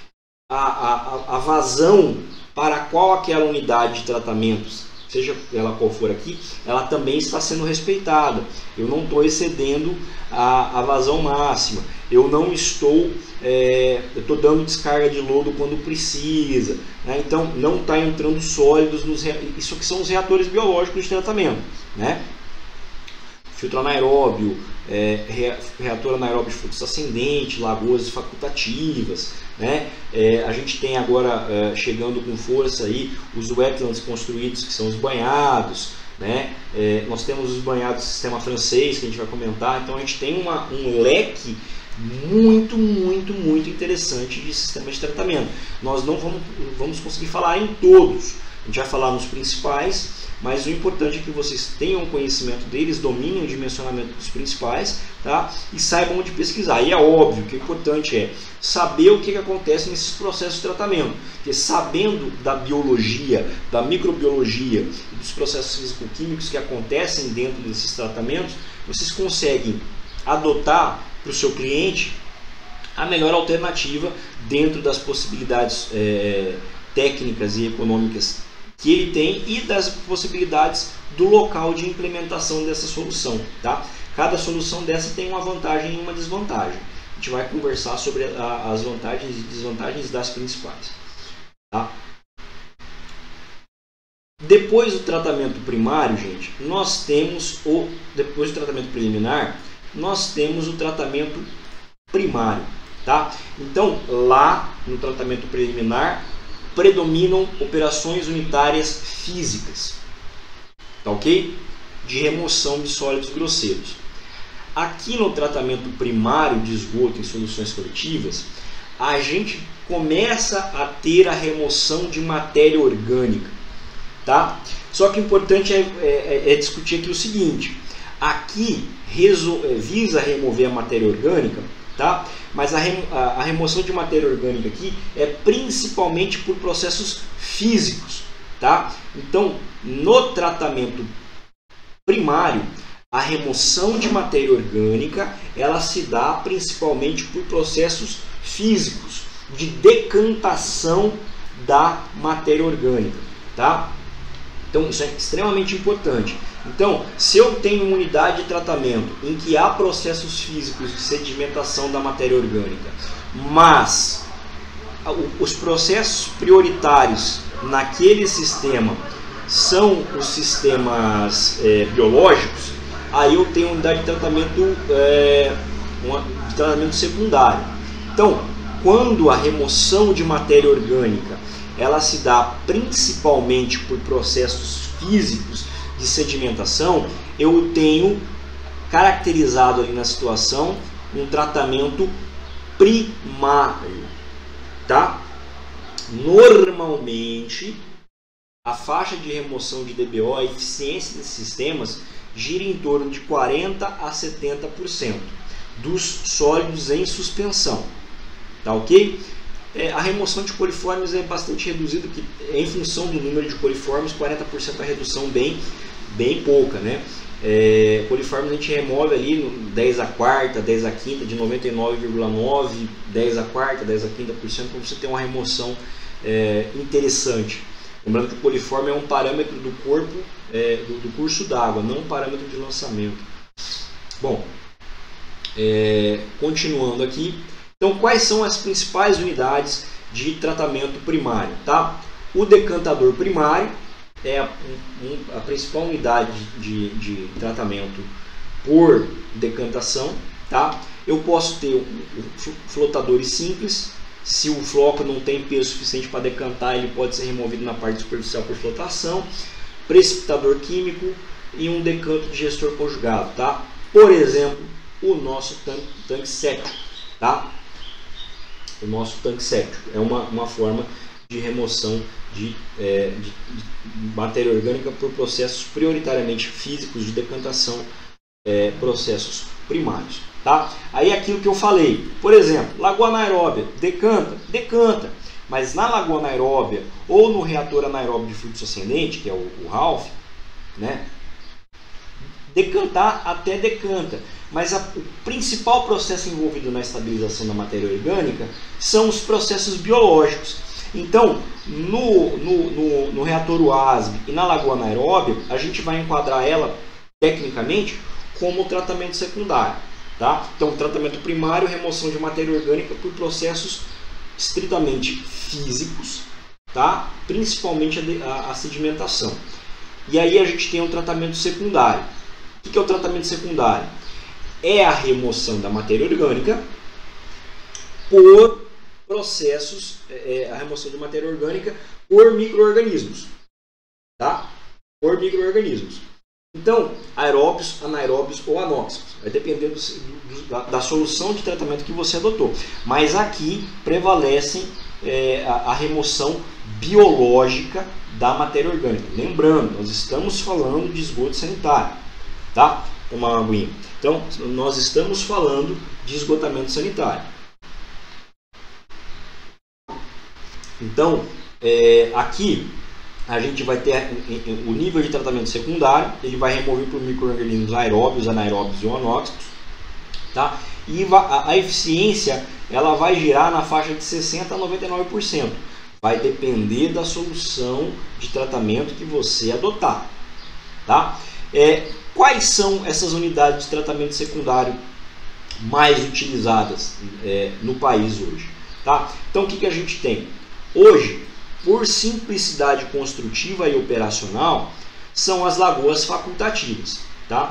a vazão para a qual aquela unidade de tratamento, seja ela qual for aqui, ela também está sendo respeitada. Eu não estou excedendo a vazão máxima. Eu não estou, eu estou dando descarga de lodo quando precisa, né? Então não está entrando sólidos isso aqui são os reatores biológicos de tratamento, né? Filtro anaeróbio, reator anaeróbio de fluxo ascendente, lagoas facultativas, né? A gente tem agora chegando com força aí os wetlands construídos, que são os banhados, né? Nós temos os banhados do sistema francês, que a gente vai comentar. Então a gente tem um leque muito interessante de sistemas de tratamento. Nós não vamos conseguir falar em todos, a gente vai falar nos principais, mas o importante é que vocês tenham conhecimento deles, dominem o dimensionamento dos principais, tá? E saibam onde pesquisar. E é óbvio que o importante é saber o que acontece nesses processos de tratamento, porque sabendo da biologia, da microbiologia e dos processos físico-químicos que acontecem dentro desses tratamentos, vocês conseguem adotar para o seu cliente a melhor alternativa dentro das possibilidades técnicas e econômicas que ele tem e das possibilidades do local de implementação dessa solução, tá? Cada solução dessa tem uma vantagem e uma desvantagem. A gente vai conversar sobre as vantagens e desvantagens das principais, tá? Depois do tratamento primário, gente, nós temos depois do tratamento preliminar, nós temos o tratamento primário, tá? Então, lá no tratamento preliminar predominam operações unitárias físicas, tá ok? De remoção de sólidos grosseiros. Aqui no tratamento primário de esgoto em soluções coletivas, a gente começa a ter a remoção de matéria orgânica, tá? Só que o importante é discutir aqui o seguinte: aqui visa remover a matéria orgânica, tá? Mas a remoção de matéria orgânica aqui é principalmente por processos físicos, tá? Então, no tratamento primário, a remoção de matéria orgânica, ela se dá principalmente por processos físicos de decantação da matéria orgânica, tá? Então isso é extremamente importante. Então, se eu tenho uma unidade de tratamento em que há processos físicos de sedimentação da matéria orgânica, mas os processos prioritários naquele sistema são os sistemas biológicos, aí eu tenho unidade de tratamento, secundário. Então, quando a remoção de matéria orgânica ela se dá principalmente por processos físicos de sedimentação, eu tenho caracterizado ali na situação um tratamento primário, tá? Normalmente, a faixa de remoção de DBO, a eficiência desses sistemas, gira em torno de 40% a 70% dos sólidos em suspensão, tá ok? A remoção de coliformes é bastante reduzida, que em função do número de coliformes, 40% é a redução bem pouca, né? Coliformes a gente remove ali no 10 a quarta, 10 a quinta, de 99,9%, 10 a quarta, 10 a quinta por cento, para você ter uma remoção interessante. Lembrando que o coliforme é um parâmetro do corpo, do curso d'água, não um parâmetro de lançamento. Bom, continuando aqui. Então, quais são as principais unidades de tratamento primário? Tá? O decantador primário é a principal unidade de tratamento por decantação. Tá? Eu posso ter flotadores simples. Se o floco não tem peso suficiente para decantar, ele pode ser removido na parte superficial por flotação. Precipitador químico e um decanto de gestor conjugado. Tá? Por exemplo, o nosso tanque séptico. Tá? O nosso tanque séptico é uma forma de remoção de matéria orgânica por processos prioritariamente físicos de decantação, processos primários. Tá? Aí aquilo que eu falei, por exemplo, lagoa anaeróbia, decanta, mas na lagoa anaeróbia ou no reator anaeróbio de fluxo ascendente, que é o RALF, né? Decantar até decanta, mas o principal processo envolvido na estabilização da matéria orgânica são os processos biológicos. Então, no reator UASB e na lagoa anaeróbia, a gente vai enquadrar ela tecnicamente como tratamento secundário. Tá? Então, tratamento primário, remoção de matéria orgânica por processos estritamente físicos, tá? Principalmente a sedimentação. E aí a gente tem um tratamento secundário. O que é o tratamento secundário? É a remoção da matéria orgânica por processos, a remoção de matéria orgânica por micro-organismos, tá? Por micro-organismos. Então, aeróbios, anaeróbios ou anóxicos. Vai depender da solução de tratamento que você adotou. Mas aqui prevalecem a remoção biológica da matéria orgânica. Lembrando, nós estamos falando de esgoto sanitário. Tá? Tomar uma aguinha. Então, nós estamos falando de esgotamento sanitário. Então, aqui a gente vai ter o nível de tratamento secundário, ele vai remover por micro-organismos aeróbios, anaeróbios ou anóxicos, tá? E a eficiência ela vai girar na faixa de 60% a 99%. Vai depender da solução de tratamento que você adotar, tá? Quais são essas unidades de tratamento secundário mais utilizadas no país hoje? Tá? Então, o que a gente tem? Hoje, por simplicidade construtiva e operacional, são as lagoas facultativas. Tá?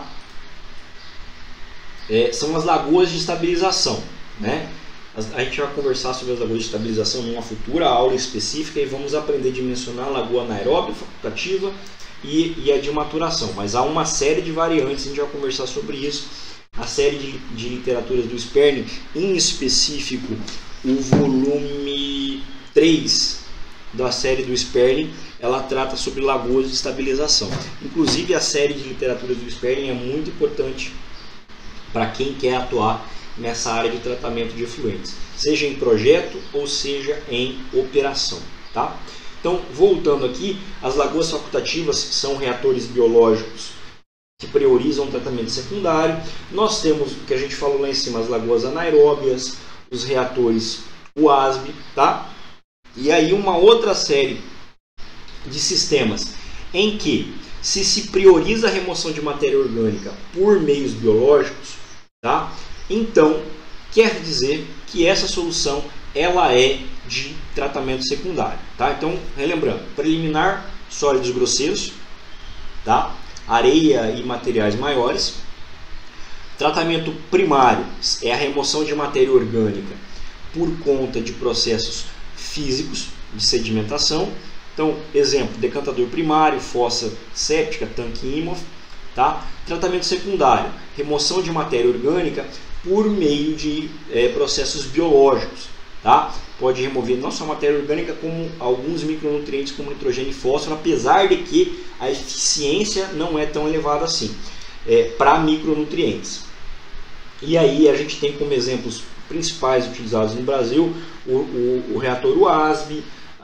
São as lagoas de estabilização. Né? A gente vai conversar sobre as lagoas de estabilização numa futura aula específica e vamos aprender a dimensionar a lagoa anaeróbia facultativa e a de maturação. Mas há uma série de variantes, a gente vai conversar sobre isso. A série de literaturas do Sperling, em específico o volume 3 da série do Sperling, ela trata sobre lagoas de estabilização. Inclusive a série de literaturas do Sperling é muito importante para quem quer atuar nessa área de tratamento de efluentes, seja em projeto ou seja em operação. Tá? Então, voltando aqui, as lagoas facultativas são reatores biológicos que priorizam o tratamento secundário. Nós temos o que a gente falou lá em cima, as lagoas anaeróbias, os reatores UASB, tá? E aí uma outra série de sistemas em que se prioriza a remoção de matéria orgânica por meios biológicos, tá? Então quer dizer que essa solução ela é de tratamento secundário, tá? Então, relembrando, preliminar, sólidos grosseiros, tá? Areia e materiais maiores. Tratamento primário é a remoção de matéria orgânica por conta de processos físicos de sedimentação. Então, exemplo, decantador primário, fossa séptica, tanque IMOF, tá? Tratamento secundário, remoção de matéria orgânica por meio de processos biológicos, tá? Pode remover não só matéria orgânica, como alguns micronutrientes como nitrogênio e fósforo, apesar de que a eficiência não é tão elevada assim para micronutrientes. E aí a gente tem como exemplos principais utilizados no Brasil o reator UASB,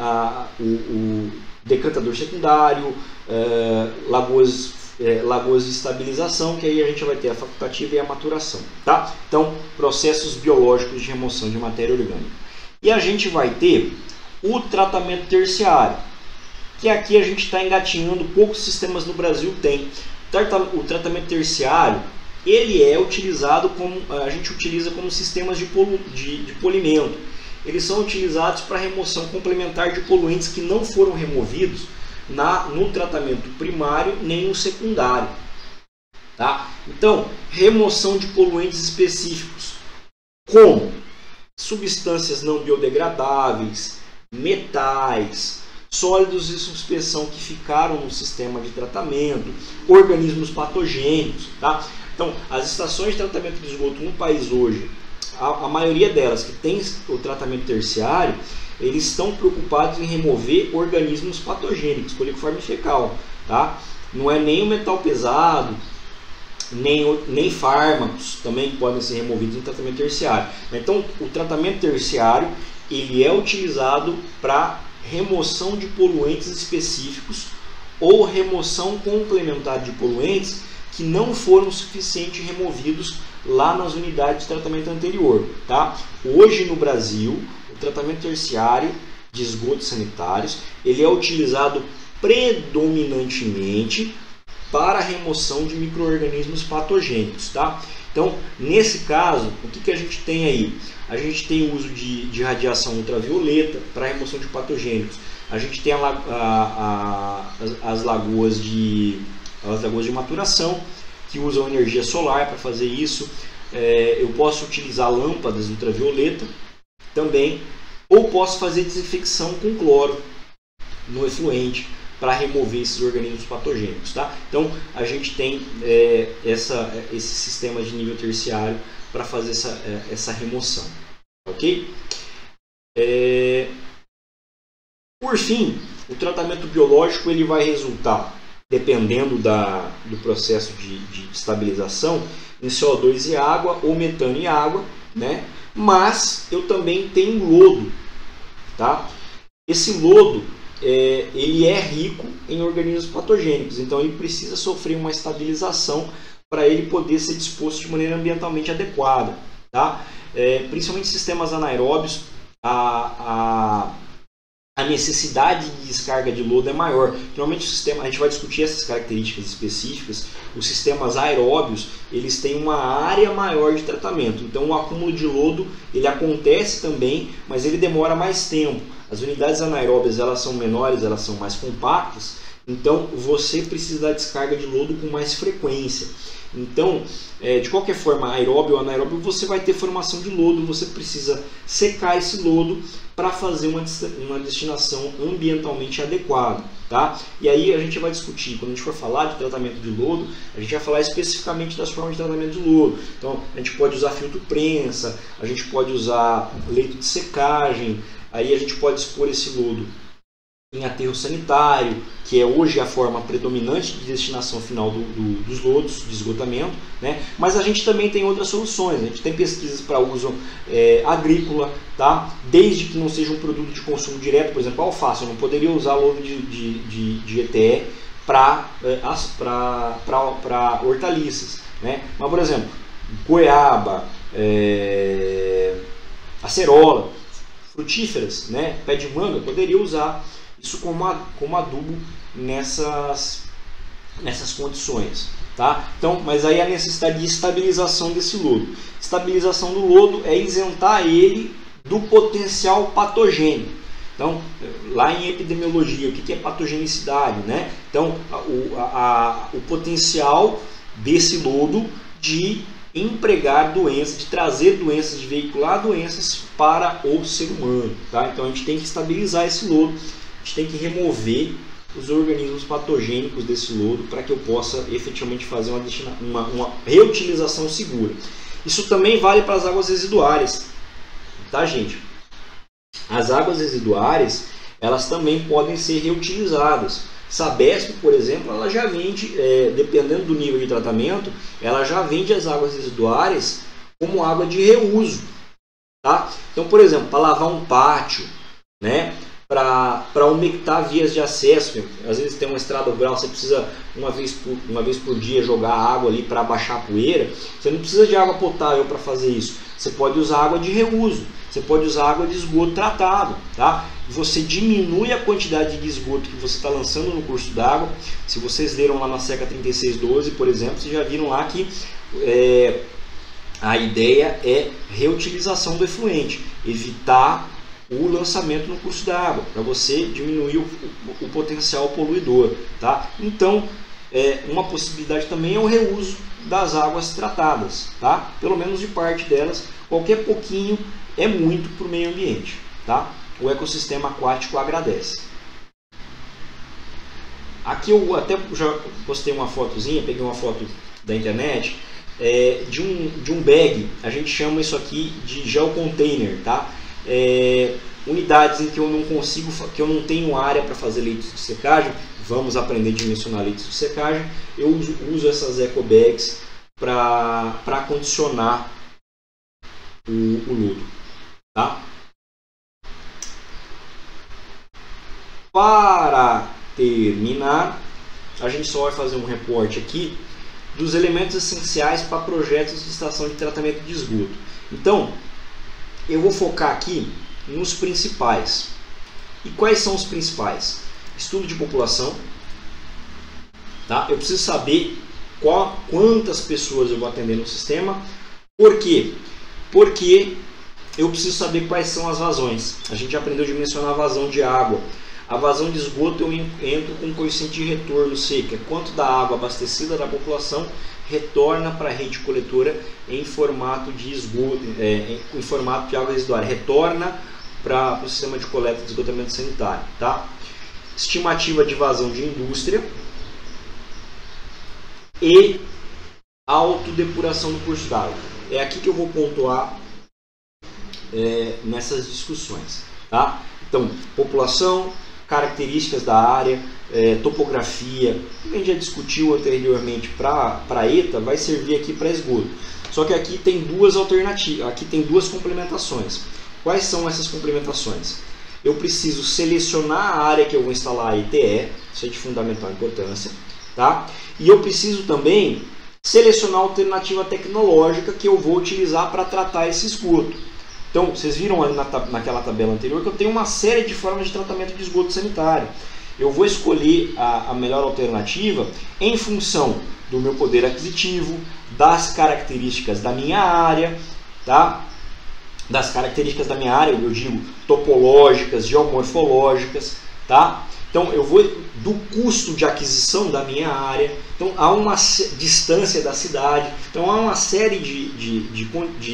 o decantador secundário, lagoas de estabilização, que aí a gente vai ter a facultativa e a maturação, tá? Então, processos biológicos de remoção de matéria orgânica. E a gente vai ter o tratamento terciário, que aqui a gente está engatinhando, poucos sistemas no Brasil têm. O tratamento terciário, ele é utilizado como, a gente utiliza como sistemas de polimento. Eles são utilizados para remoção complementar de poluentes que não foram removidos no tratamento primário nem no secundário, tá? Então, remoção de poluentes específicos, como substâncias não biodegradáveis, metais, sólidos de suspensão que ficaram no sistema de tratamento, organismos patogênicos, tá? Então, as estações de tratamento de esgoto no país hoje, a maioria delas que tem o tratamento terciário, eles estão preocupados em remover organismos patogênicos, coliforme fecal, tá? Não é nem o metal pesado, nem fármacos também podem ser removidos no tratamento terciário. Então, o tratamento terciário ele é utilizado para remoção de poluentes específicos ou remoção complementar de poluentes que não foram suficientemente removidos lá nas unidades de tratamento anterior, tá? Hoje no Brasil, o tratamento terciário de esgotos sanitários ele é utilizado predominantemente para a remoção de micro-organismos patogênicos, tá? Então, nesse caso, o que a gente tem aí? A gente tem o uso de radiação ultravioleta para remoção de patogênicos. A gente tem as lagoas de maturação, que usam energia solar para fazer isso. Eu posso utilizar lâmpadas ultravioleta também, ou posso fazer desinfecção com cloro no efluente para remover esses organismos patogênicos, tá? Então a gente tem esse sistema de nível terciário para fazer essa remoção, ok? Por fim, o tratamento biológico ele vai resultar, dependendo do processo de estabilização, em CO2 e água ou metano e água, né? Mas eu também tenho lodo, tá? Esse lodo ele é rico em organismos patogênicos, então ele precisa sofrer uma estabilização para ele poder ser disposto de maneira ambientalmente adequada, tá? Principalmente sistemas anaeróbios, a necessidade de descarga de lodo é maior. Normalmente o sistema, a gente vai discutir essas características específicas. Os sistemas aeróbios eles têm uma área maior de tratamento, então o acúmulo de lodo ele acontece também, mas ele demora mais tempo. As unidades anaeróbias elas são menores, elas são mais compactas, então você precisa da descarga de lodo com mais frequência. Então, de qualquer forma, aeróbio ou anaeróbio, você vai ter formação de lodo, você precisa secar esse lodo para fazer uma destinação ambientalmente adequada, tá? E aí a gente vai discutir, quando a gente for falar de tratamento de lodo, a gente vai falar especificamente das formas de tratamento de lodo. Então, a gente pode usar filtro prensa, a gente pode usar leito de secagem, aí a gente pode expor esse lodo em aterro sanitário, que é hoje a forma predominante de destinação final dos lodos de esgotamento, né? Mas a gente também tem outras soluções, a gente tem pesquisas para uso agrícola, tá? Desde que não seja um produto de consumo direto, por exemplo, a alface, eu não poderia usar lodo de ETE para hortaliças, né? Mas, por exemplo, goiaba, acerola, frutíferas, né? Pé de manga, poderia usar isso como adubo nessas condições, tá? Então, mas aí a necessidade de estabilização desse lodo. Estabilização do lodo é isentar ele do potencial patogênico. Então, lá em epidemiologia, o que é patogenicidade, né? Então, o potencial desse lodo de empregar doenças, de trazer doenças, de veicular doenças para o ser humano, tá? Então, a gente tem que estabilizar esse lodo, a gente tem que remover os organismos patogênicos desse lodo para que eu possa efetivamente fazer uma reutilização segura. Isso também vale para as águas residuárias, tá, gente? As águas residuárias, elas também podem ser reutilizadas. Sabesp, por exemplo, ela já vende, dependendo do nível de tratamento, ela já vende as águas residuárias como água de reuso, tá? Então, por exemplo, para lavar um pátio, né? Para umectar vias de acesso, às vezes tem uma estrada rural, você precisa uma vez por dia jogar água ali para abaixar a poeira. Você não precisa de água potável para fazer isso. Você pode usar água de reuso, você pode usar água de esgoto tratado, tá? Você diminui a quantidade de esgoto que você está lançando no curso d'água. Se vocês leram lá na SECA 3612, por exemplo, vocês já viram lá que a ideia é reutilização do efluente, evitar o lançamento no curso d'água, para você diminuir o potencial poluidor, tá? Então, uma possibilidade também é o reuso das águas tratadas, tá? Pelo menos de parte delas, qualquer pouquinho é muito para o meio ambiente, tá? O ecossistema aquático agradece. Aqui eu até já postei uma fotozinha, peguei uma foto da internet, de um bag, a gente chama isso aqui de geocontainer, tá? Unidades em que eu não consigo, que eu não tenho área para fazer leitos de secagem, vamos aprender a dimensionar leitos de secagem, eu uso essas eco bags para condicionar o lodo, tá? Para terminar, a gente só vai fazer um reporte aqui dos elementos essenciais para projetos de estação de tratamento de esgoto. Então, eu vou focar aqui nos principais. E quais são os principais? Estudo de população, tá? Eu preciso saber quantas pessoas eu vou atender no sistema. Por quê? Porque eu preciso saber quais são as vazões. A gente já aprendeu a dimensionar a vazão de água. A vazão de esgoto eu entro com coeficiente de retorno C, que é quanto da água abastecida da população retorna para a rede coletora em formato de esgoto, em formato de água residuária, retorna para o sistema de coleta de esgotamento sanitário, tá? Estimativa de vazão de indústria e autodepuração do curso d'água. É aqui que eu vou pontuar nessas discussões, tá? Então, população, características da área, topografia, que a gente já discutiu anteriormente para ETA, vai servir aqui para esgoto. Só que aqui tem duas alternativas, aqui tem duas complementações. Quais são essas complementações? Eu preciso selecionar a área que eu vou instalar a ETE, isso é de fundamental importância, tá? E eu preciso também selecionar a alternativa tecnológica que eu vou utilizar para tratar esse esgoto. Então, vocês viram ali naquela tabela anterior que eu tenho uma série de formas de tratamento de esgoto sanitário. Eu vou escolher a melhor alternativa em função do meu poder aquisitivo, das características da minha área, tá? Das características da minha área, eu digo topológicas, geomorfológicas, tá? Então, eu vou do custo de aquisição da minha área. Então, há uma distância da cidade. Então, há uma série de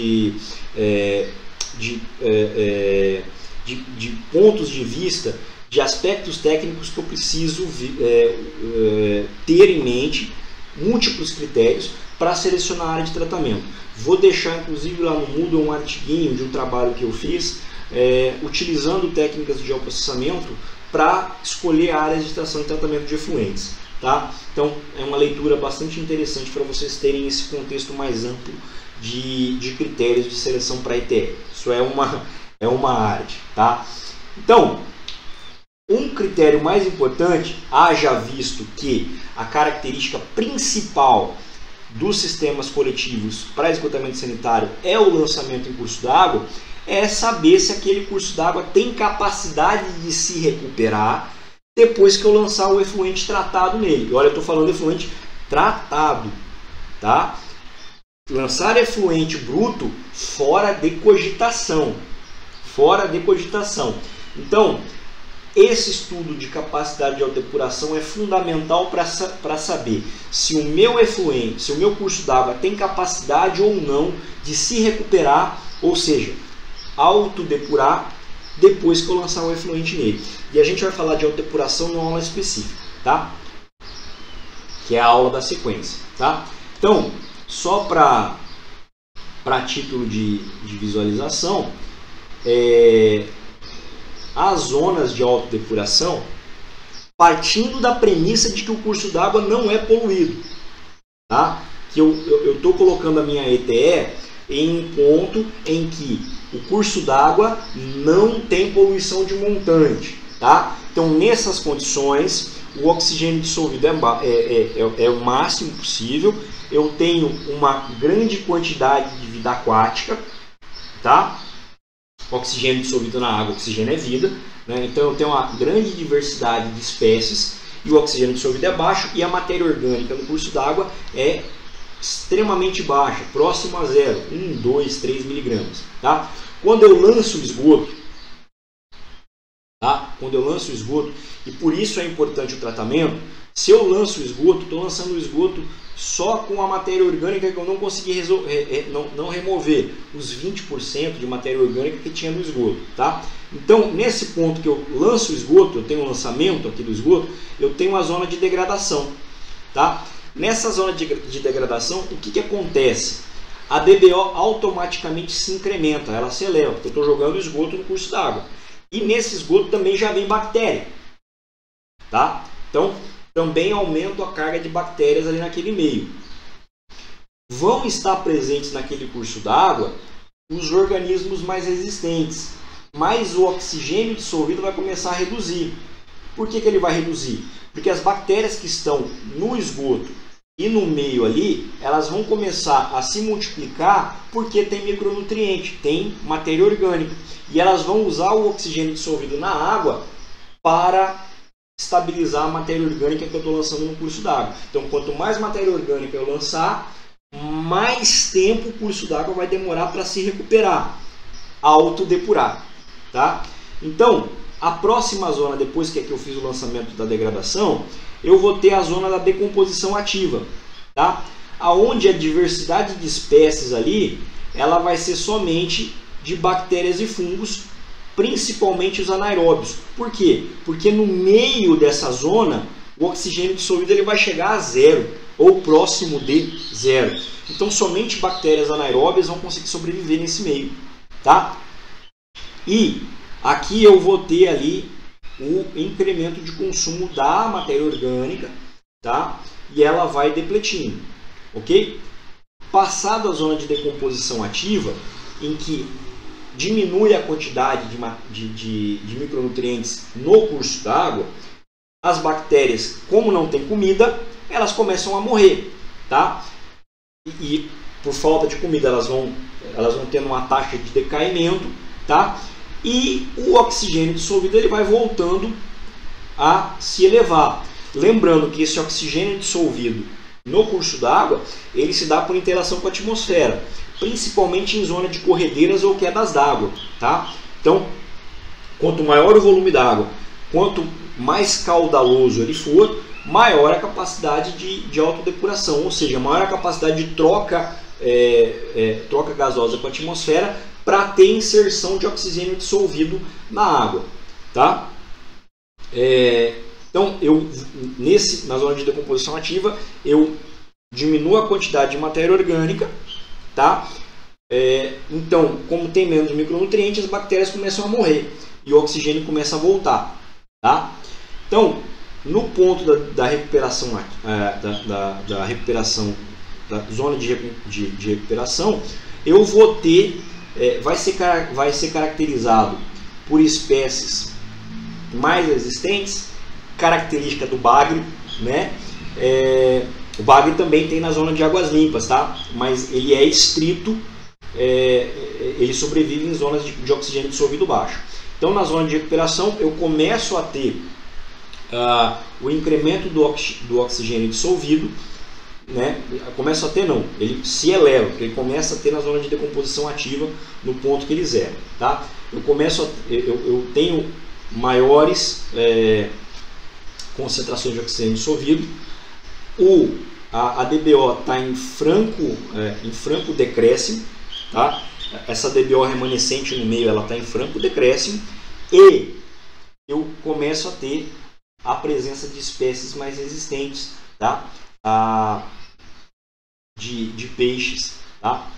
pontos de vista, de aspectos técnicos que eu preciso ter em mente, múltiplos critérios para selecionar a área de tratamento. Vou deixar inclusive lá no Moodle um artiguinho de um trabalho que eu fiz utilizando técnicas de geoprocessamento para escolher áreas de estação de tratamento de efluentes, tá? Então é uma leitura bastante interessante para vocês terem esse contexto mais amplo de critérios de seleção para ETE. Isso é uma arte, tá? Então, o um critério mais importante, haja visto que a característica principal dos sistemas coletivos para esgotamento sanitário é o lançamento em curso d'água, é saber se aquele curso d'água tem capacidade de se recuperar depois que eu lançar o efluente tratado nele. E olha, eu estou falando efluente tratado, tá? Lançar efluente bruto fora de cogitação. Fora de cogitação. Então, esse estudo de capacidade de autodepuração é fundamental para saber se o meu efluente, se o meu curso d'água tem capacidade ou não de se recuperar, ou seja, autodepurar depois que eu lançar o efluente nele. E a gente vai falar de autodepuração numa aula específica, tá? Que é a aula da sequência, tá? Então, só para título de visualização, as zonas de autodepuração, partindo da premissa de que o curso d'água não é poluído, tá? Que eu estou colocando a minha ETE em um ponto em que o curso d'água não tem poluição de montante, tá? Então, nessas condições, o oxigênio dissolvido é o máximo possível. Eu tenho uma grande quantidade de vida aquática, tá? Oxigênio dissolvido na água, oxigênio é vida, né? Então eu tenho uma grande diversidade de espécies e o oxigênio dissolvido é baixo e a matéria orgânica no curso d'água é extremamente baixa, próximo a zero, 1, 2, 3 miligramas, tá? Quando eu lanço o esgoto, tá? Quando eu lanço o esgoto, e por isso é importante o tratamento, se eu lanço o esgoto, estou lançando o esgoto só com a matéria orgânica que eu não consegui não remover os 20% de matéria orgânica que tinha no esgoto, tá? Então, nesse ponto que eu lanço o esgoto, eu tenho um lançamento aqui do esgoto, eu tenho uma zona de degradação, tá? Nessa zona de degradação, o que acontece? A DBO automaticamente se incrementa, ela se eleva, porque eu estou jogando esgoto no curso d'água. E nesse esgoto também já vem bactéria, tá? Então, também aumento a carga de bactérias ali naquele meio. Vão estar presentes naquele curso d'água os organismos mais resistentes, mas o oxigênio dissolvido vai começar a reduzir. Por que ele vai reduzir? Porque as bactérias que estão no esgoto e no meio ali, elas vão começar a se multiplicar porque tem micronutriente, tem matéria orgânica. E elas vão usar o oxigênio dissolvido na água para estabilizar a matéria orgânica que eu estou lançando no curso d'água. Então, quanto mais matéria orgânica eu lançar, mais tempo o curso d'água vai demorar para se recuperar, autodepurar, tá? Então, a próxima zona, depois que eu fiz o lançamento da degradação, eu vou ter a zona da decomposição ativa, tá? Aonde a diversidade de espécies ali, ela vai ser somente de bactérias e fungos, principalmente os anaeróbios. Por quê? Porque no meio dessa zona, o oxigênio dissolvido ele vai chegar a zero, ou próximo de zero. Então, somente bactérias anaeróbias vão conseguir sobreviver nesse meio, tá? E aqui eu vou ter ali o incremento de consumo da matéria orgânica, tá? E ela vai depletindo, ok? Passado a zona de decomposição ativa, em que diminui a quantidade de micronutrientes no curso d'água, as bactérias, como não tem comida, elas começam a morrer, tá? E por falta de comida elas vão tendo uma taxa de decaimento, tá? E o oxigênio dissolvido ele vai voltando a se elevar. Lembrando que esse oxigênio dissolvido no curso d'água, ele se dá por interação com a atmosfera, principalmente em zona de corredeiras ou quedas d'água, tá? Então, quanto maior o volume d'água, quanto mais caudaloso ele for, maior a capacidade de autodepuração, ou seja, maior a capacidade de troca gasosa com a atmosfera para ter inserção de oxigênio dissolvido na água, tá? Então, na zona de decomposição ativa, eu diminuo a quantidade de matéria orgânica, tá? Então, como tem menos micronutrientes, as bactérias começam a morrer e o oxigênio começa a voltar, tá? Então, no ponto da recuperação, da recuperação, da zona de recuperação, eu vou ter, vai ser caracterizado por espécies mais resistentes, característica do bagre, né? O bagre também tem na zona de águas limpas, tá? Mas ele é estrito, ele sobrevive em zonas de oxigênio dissolvido baixo. Então, na zona de recuperação, eu começo a ter o incremento do oxigênio dissolvido, né? Começa a ter não, ele se eleva, porque ele começa a ter na zona de decomposição ativa no ponto que ele zera, tá? Eu tenho maiores concentrações de oxigênio dissolvido, a DBO está em franco decréscimo, tá? Essa DBO remanescente no meio ela está em franco decréscimo e eu começo a ter a presença de espécies mais resistentes, tá? De peixes, tá?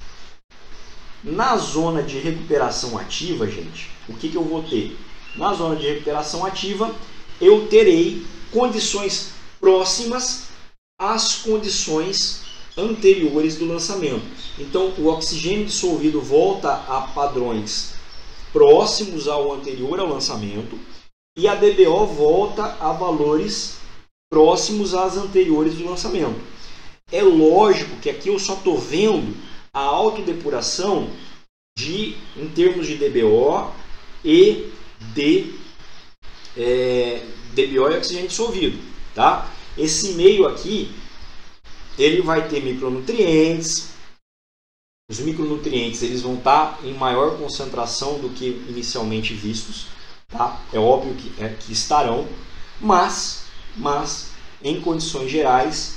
Na zona de recuperação ativa, gente, o que eu vou ter? Na zona de recuperação ativa, eu terei condições próximas às condições anteriores do lançamento. Então, o oxigênio dissolvido volta a padrões próximos ao anterior ao lançamento e a DBO volta a valores próximos às anteriores do lançamento. É lógico que aqui eu só estou vendo a autodepuração em termos de DBO e de DBO e oxigênio dissolvido, tá? Esse meio aqui ele vai ter micronutrientes. Os micronutrientes eles vão estar em maior concentração do que inicialmente vistos, tá? É óbvio que estarão, mas em condições gerais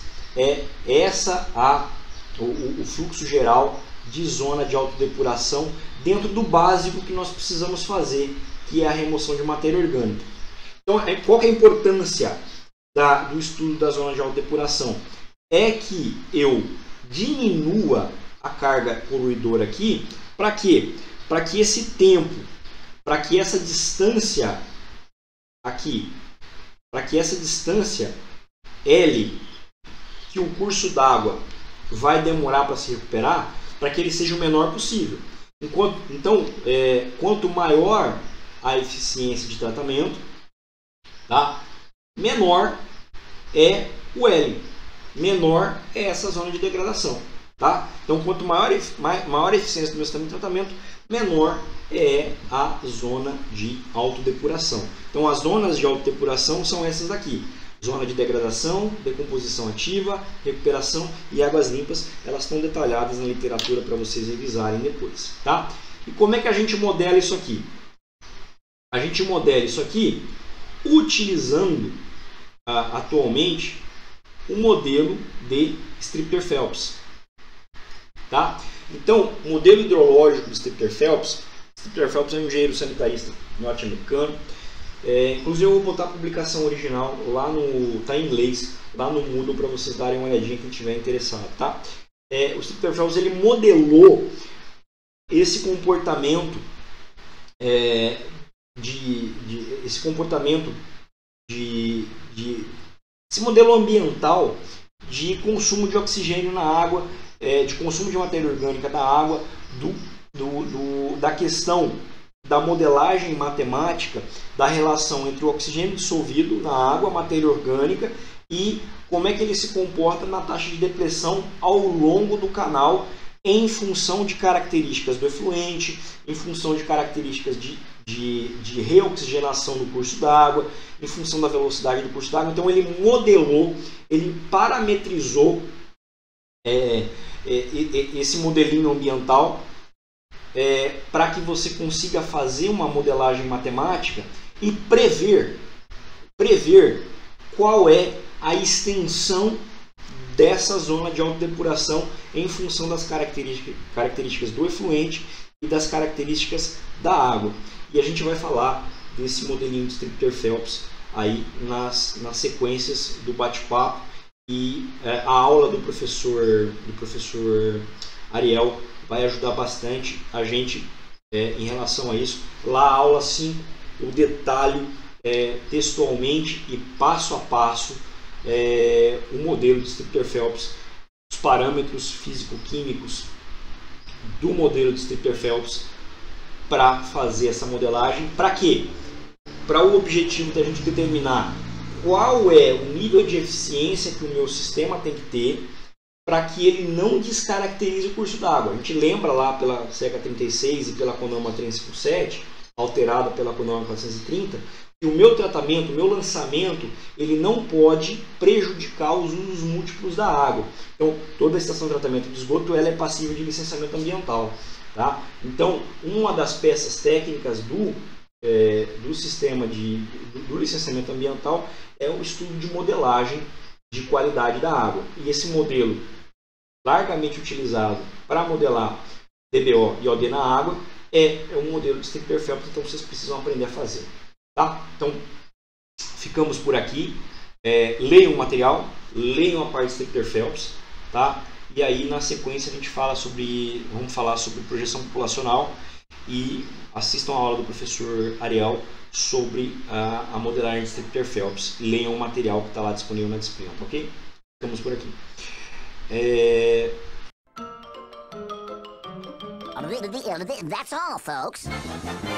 o fluxo geral de zona de autodepuração dentro do básico que nós precisamos fazer, que é a remoção de matéria orgânica. Então, qual que é a importância do estudo da zona de autodepuração? É que eu diminua a carga poluidora aqui, para quê? Para que esse tempo, para que essa distância aqui, para que essa distância L, que o curso d'água vai demorar para se recuperar, para que ele seja o menor possível. Então, quanto maior a eficiência de tratamento, tá? Menor é o L, menor é essa zona de degradação. Tá? Então, quanto maior a eficiência do meu sistema de tratamento, menor é a zona de autodepuração. Então, as zonas de autodepuração são essas aqui. Zona de degradação, decomposição ativa, recuperação e águas limpas. Elas estão detalhadas na literatura para vocês revisarem depois. Tá? E como é que a gente modela isso aqui? A gente modela isso aqui utilizando atualmente o modelo de Stricter-Phelps. Tá? Então, o modelo hidrológico do Stricter-Phelps é um engenheiro sanitarista norte-americano. Inclusive, eu vou botar a publicação original lá tá em inglês, lá no Moodle, para vocês darem uma olhadinha quem estiver interessado. Tá? O Stricter-Phelps ele modelou esse comportamento esse modelo ambiental de consumo de oxigênio na água, de consumo de matéria orgânica da água, da questão da modelagem matemática da relação entre o oxigênio dissolvido na água, a matéria orgânica, e como é que ele se comporta na taxa de depressão ao longo do canal em função de características do efluente, em função de características de reoxigenação do curso d'água, em função da velocidade do curso d'água. Então ele modelou, ele parametrizou esse modelinho ambiental para que você consiga fazer uma modelagem matemática e prever qual é a extensão dessa zona de autodepuração em função das características do efluente e das características da água. E a gente vai falar desse modelinho de Stricter-Phelps aí nas sequências do bate-papo, e a aula do professor Ariel vai ajudar bastante a gente em relação a isso. Lá a aula 5 eu detalho textualmente e passo a passo o modelo de Stricter-Phelps, os parâmetros físico-químicos do modelo de Stricter-Phelps para fazer essa modelagem. Para quê? para o objetivo da gente determinar qual é o nível de eficiência que o meu sistema tem que ter para que ele não descaracterize o curso d'água. A gente lembra lá pela SECA 36 e pela CONAMA 357, alterada pela CONAMA 430, que o meu tratamento, o meu lançamento, ele não pode prejudicar os usos múltiplos da água. Então, toda a estação de tratamento de esgoto ela é passível de licenciamento ambiental. Tá? Então, uma das peças técnicas do sistema do licenciamento ambiental é o estudo de modelagem de qualidade da água. E esse modelo, largamente utilizado para modelar DBO e OD na água, é um modelo de Stricter Phelps, então vocês precisam aprender a fazer. Tá? Então, ficamos por aqui. Leiam o material, leiam a parte de Stricter Phelps, tá? E aí na sequência a gente vamos falar sobre projeção populacional e assistam a aula do professor Ariel sobre a modelagem de Stricter Phelps. Leiam o material que está lá disponível na disciplina, ok? Ficamos por aqui. That's all, folks.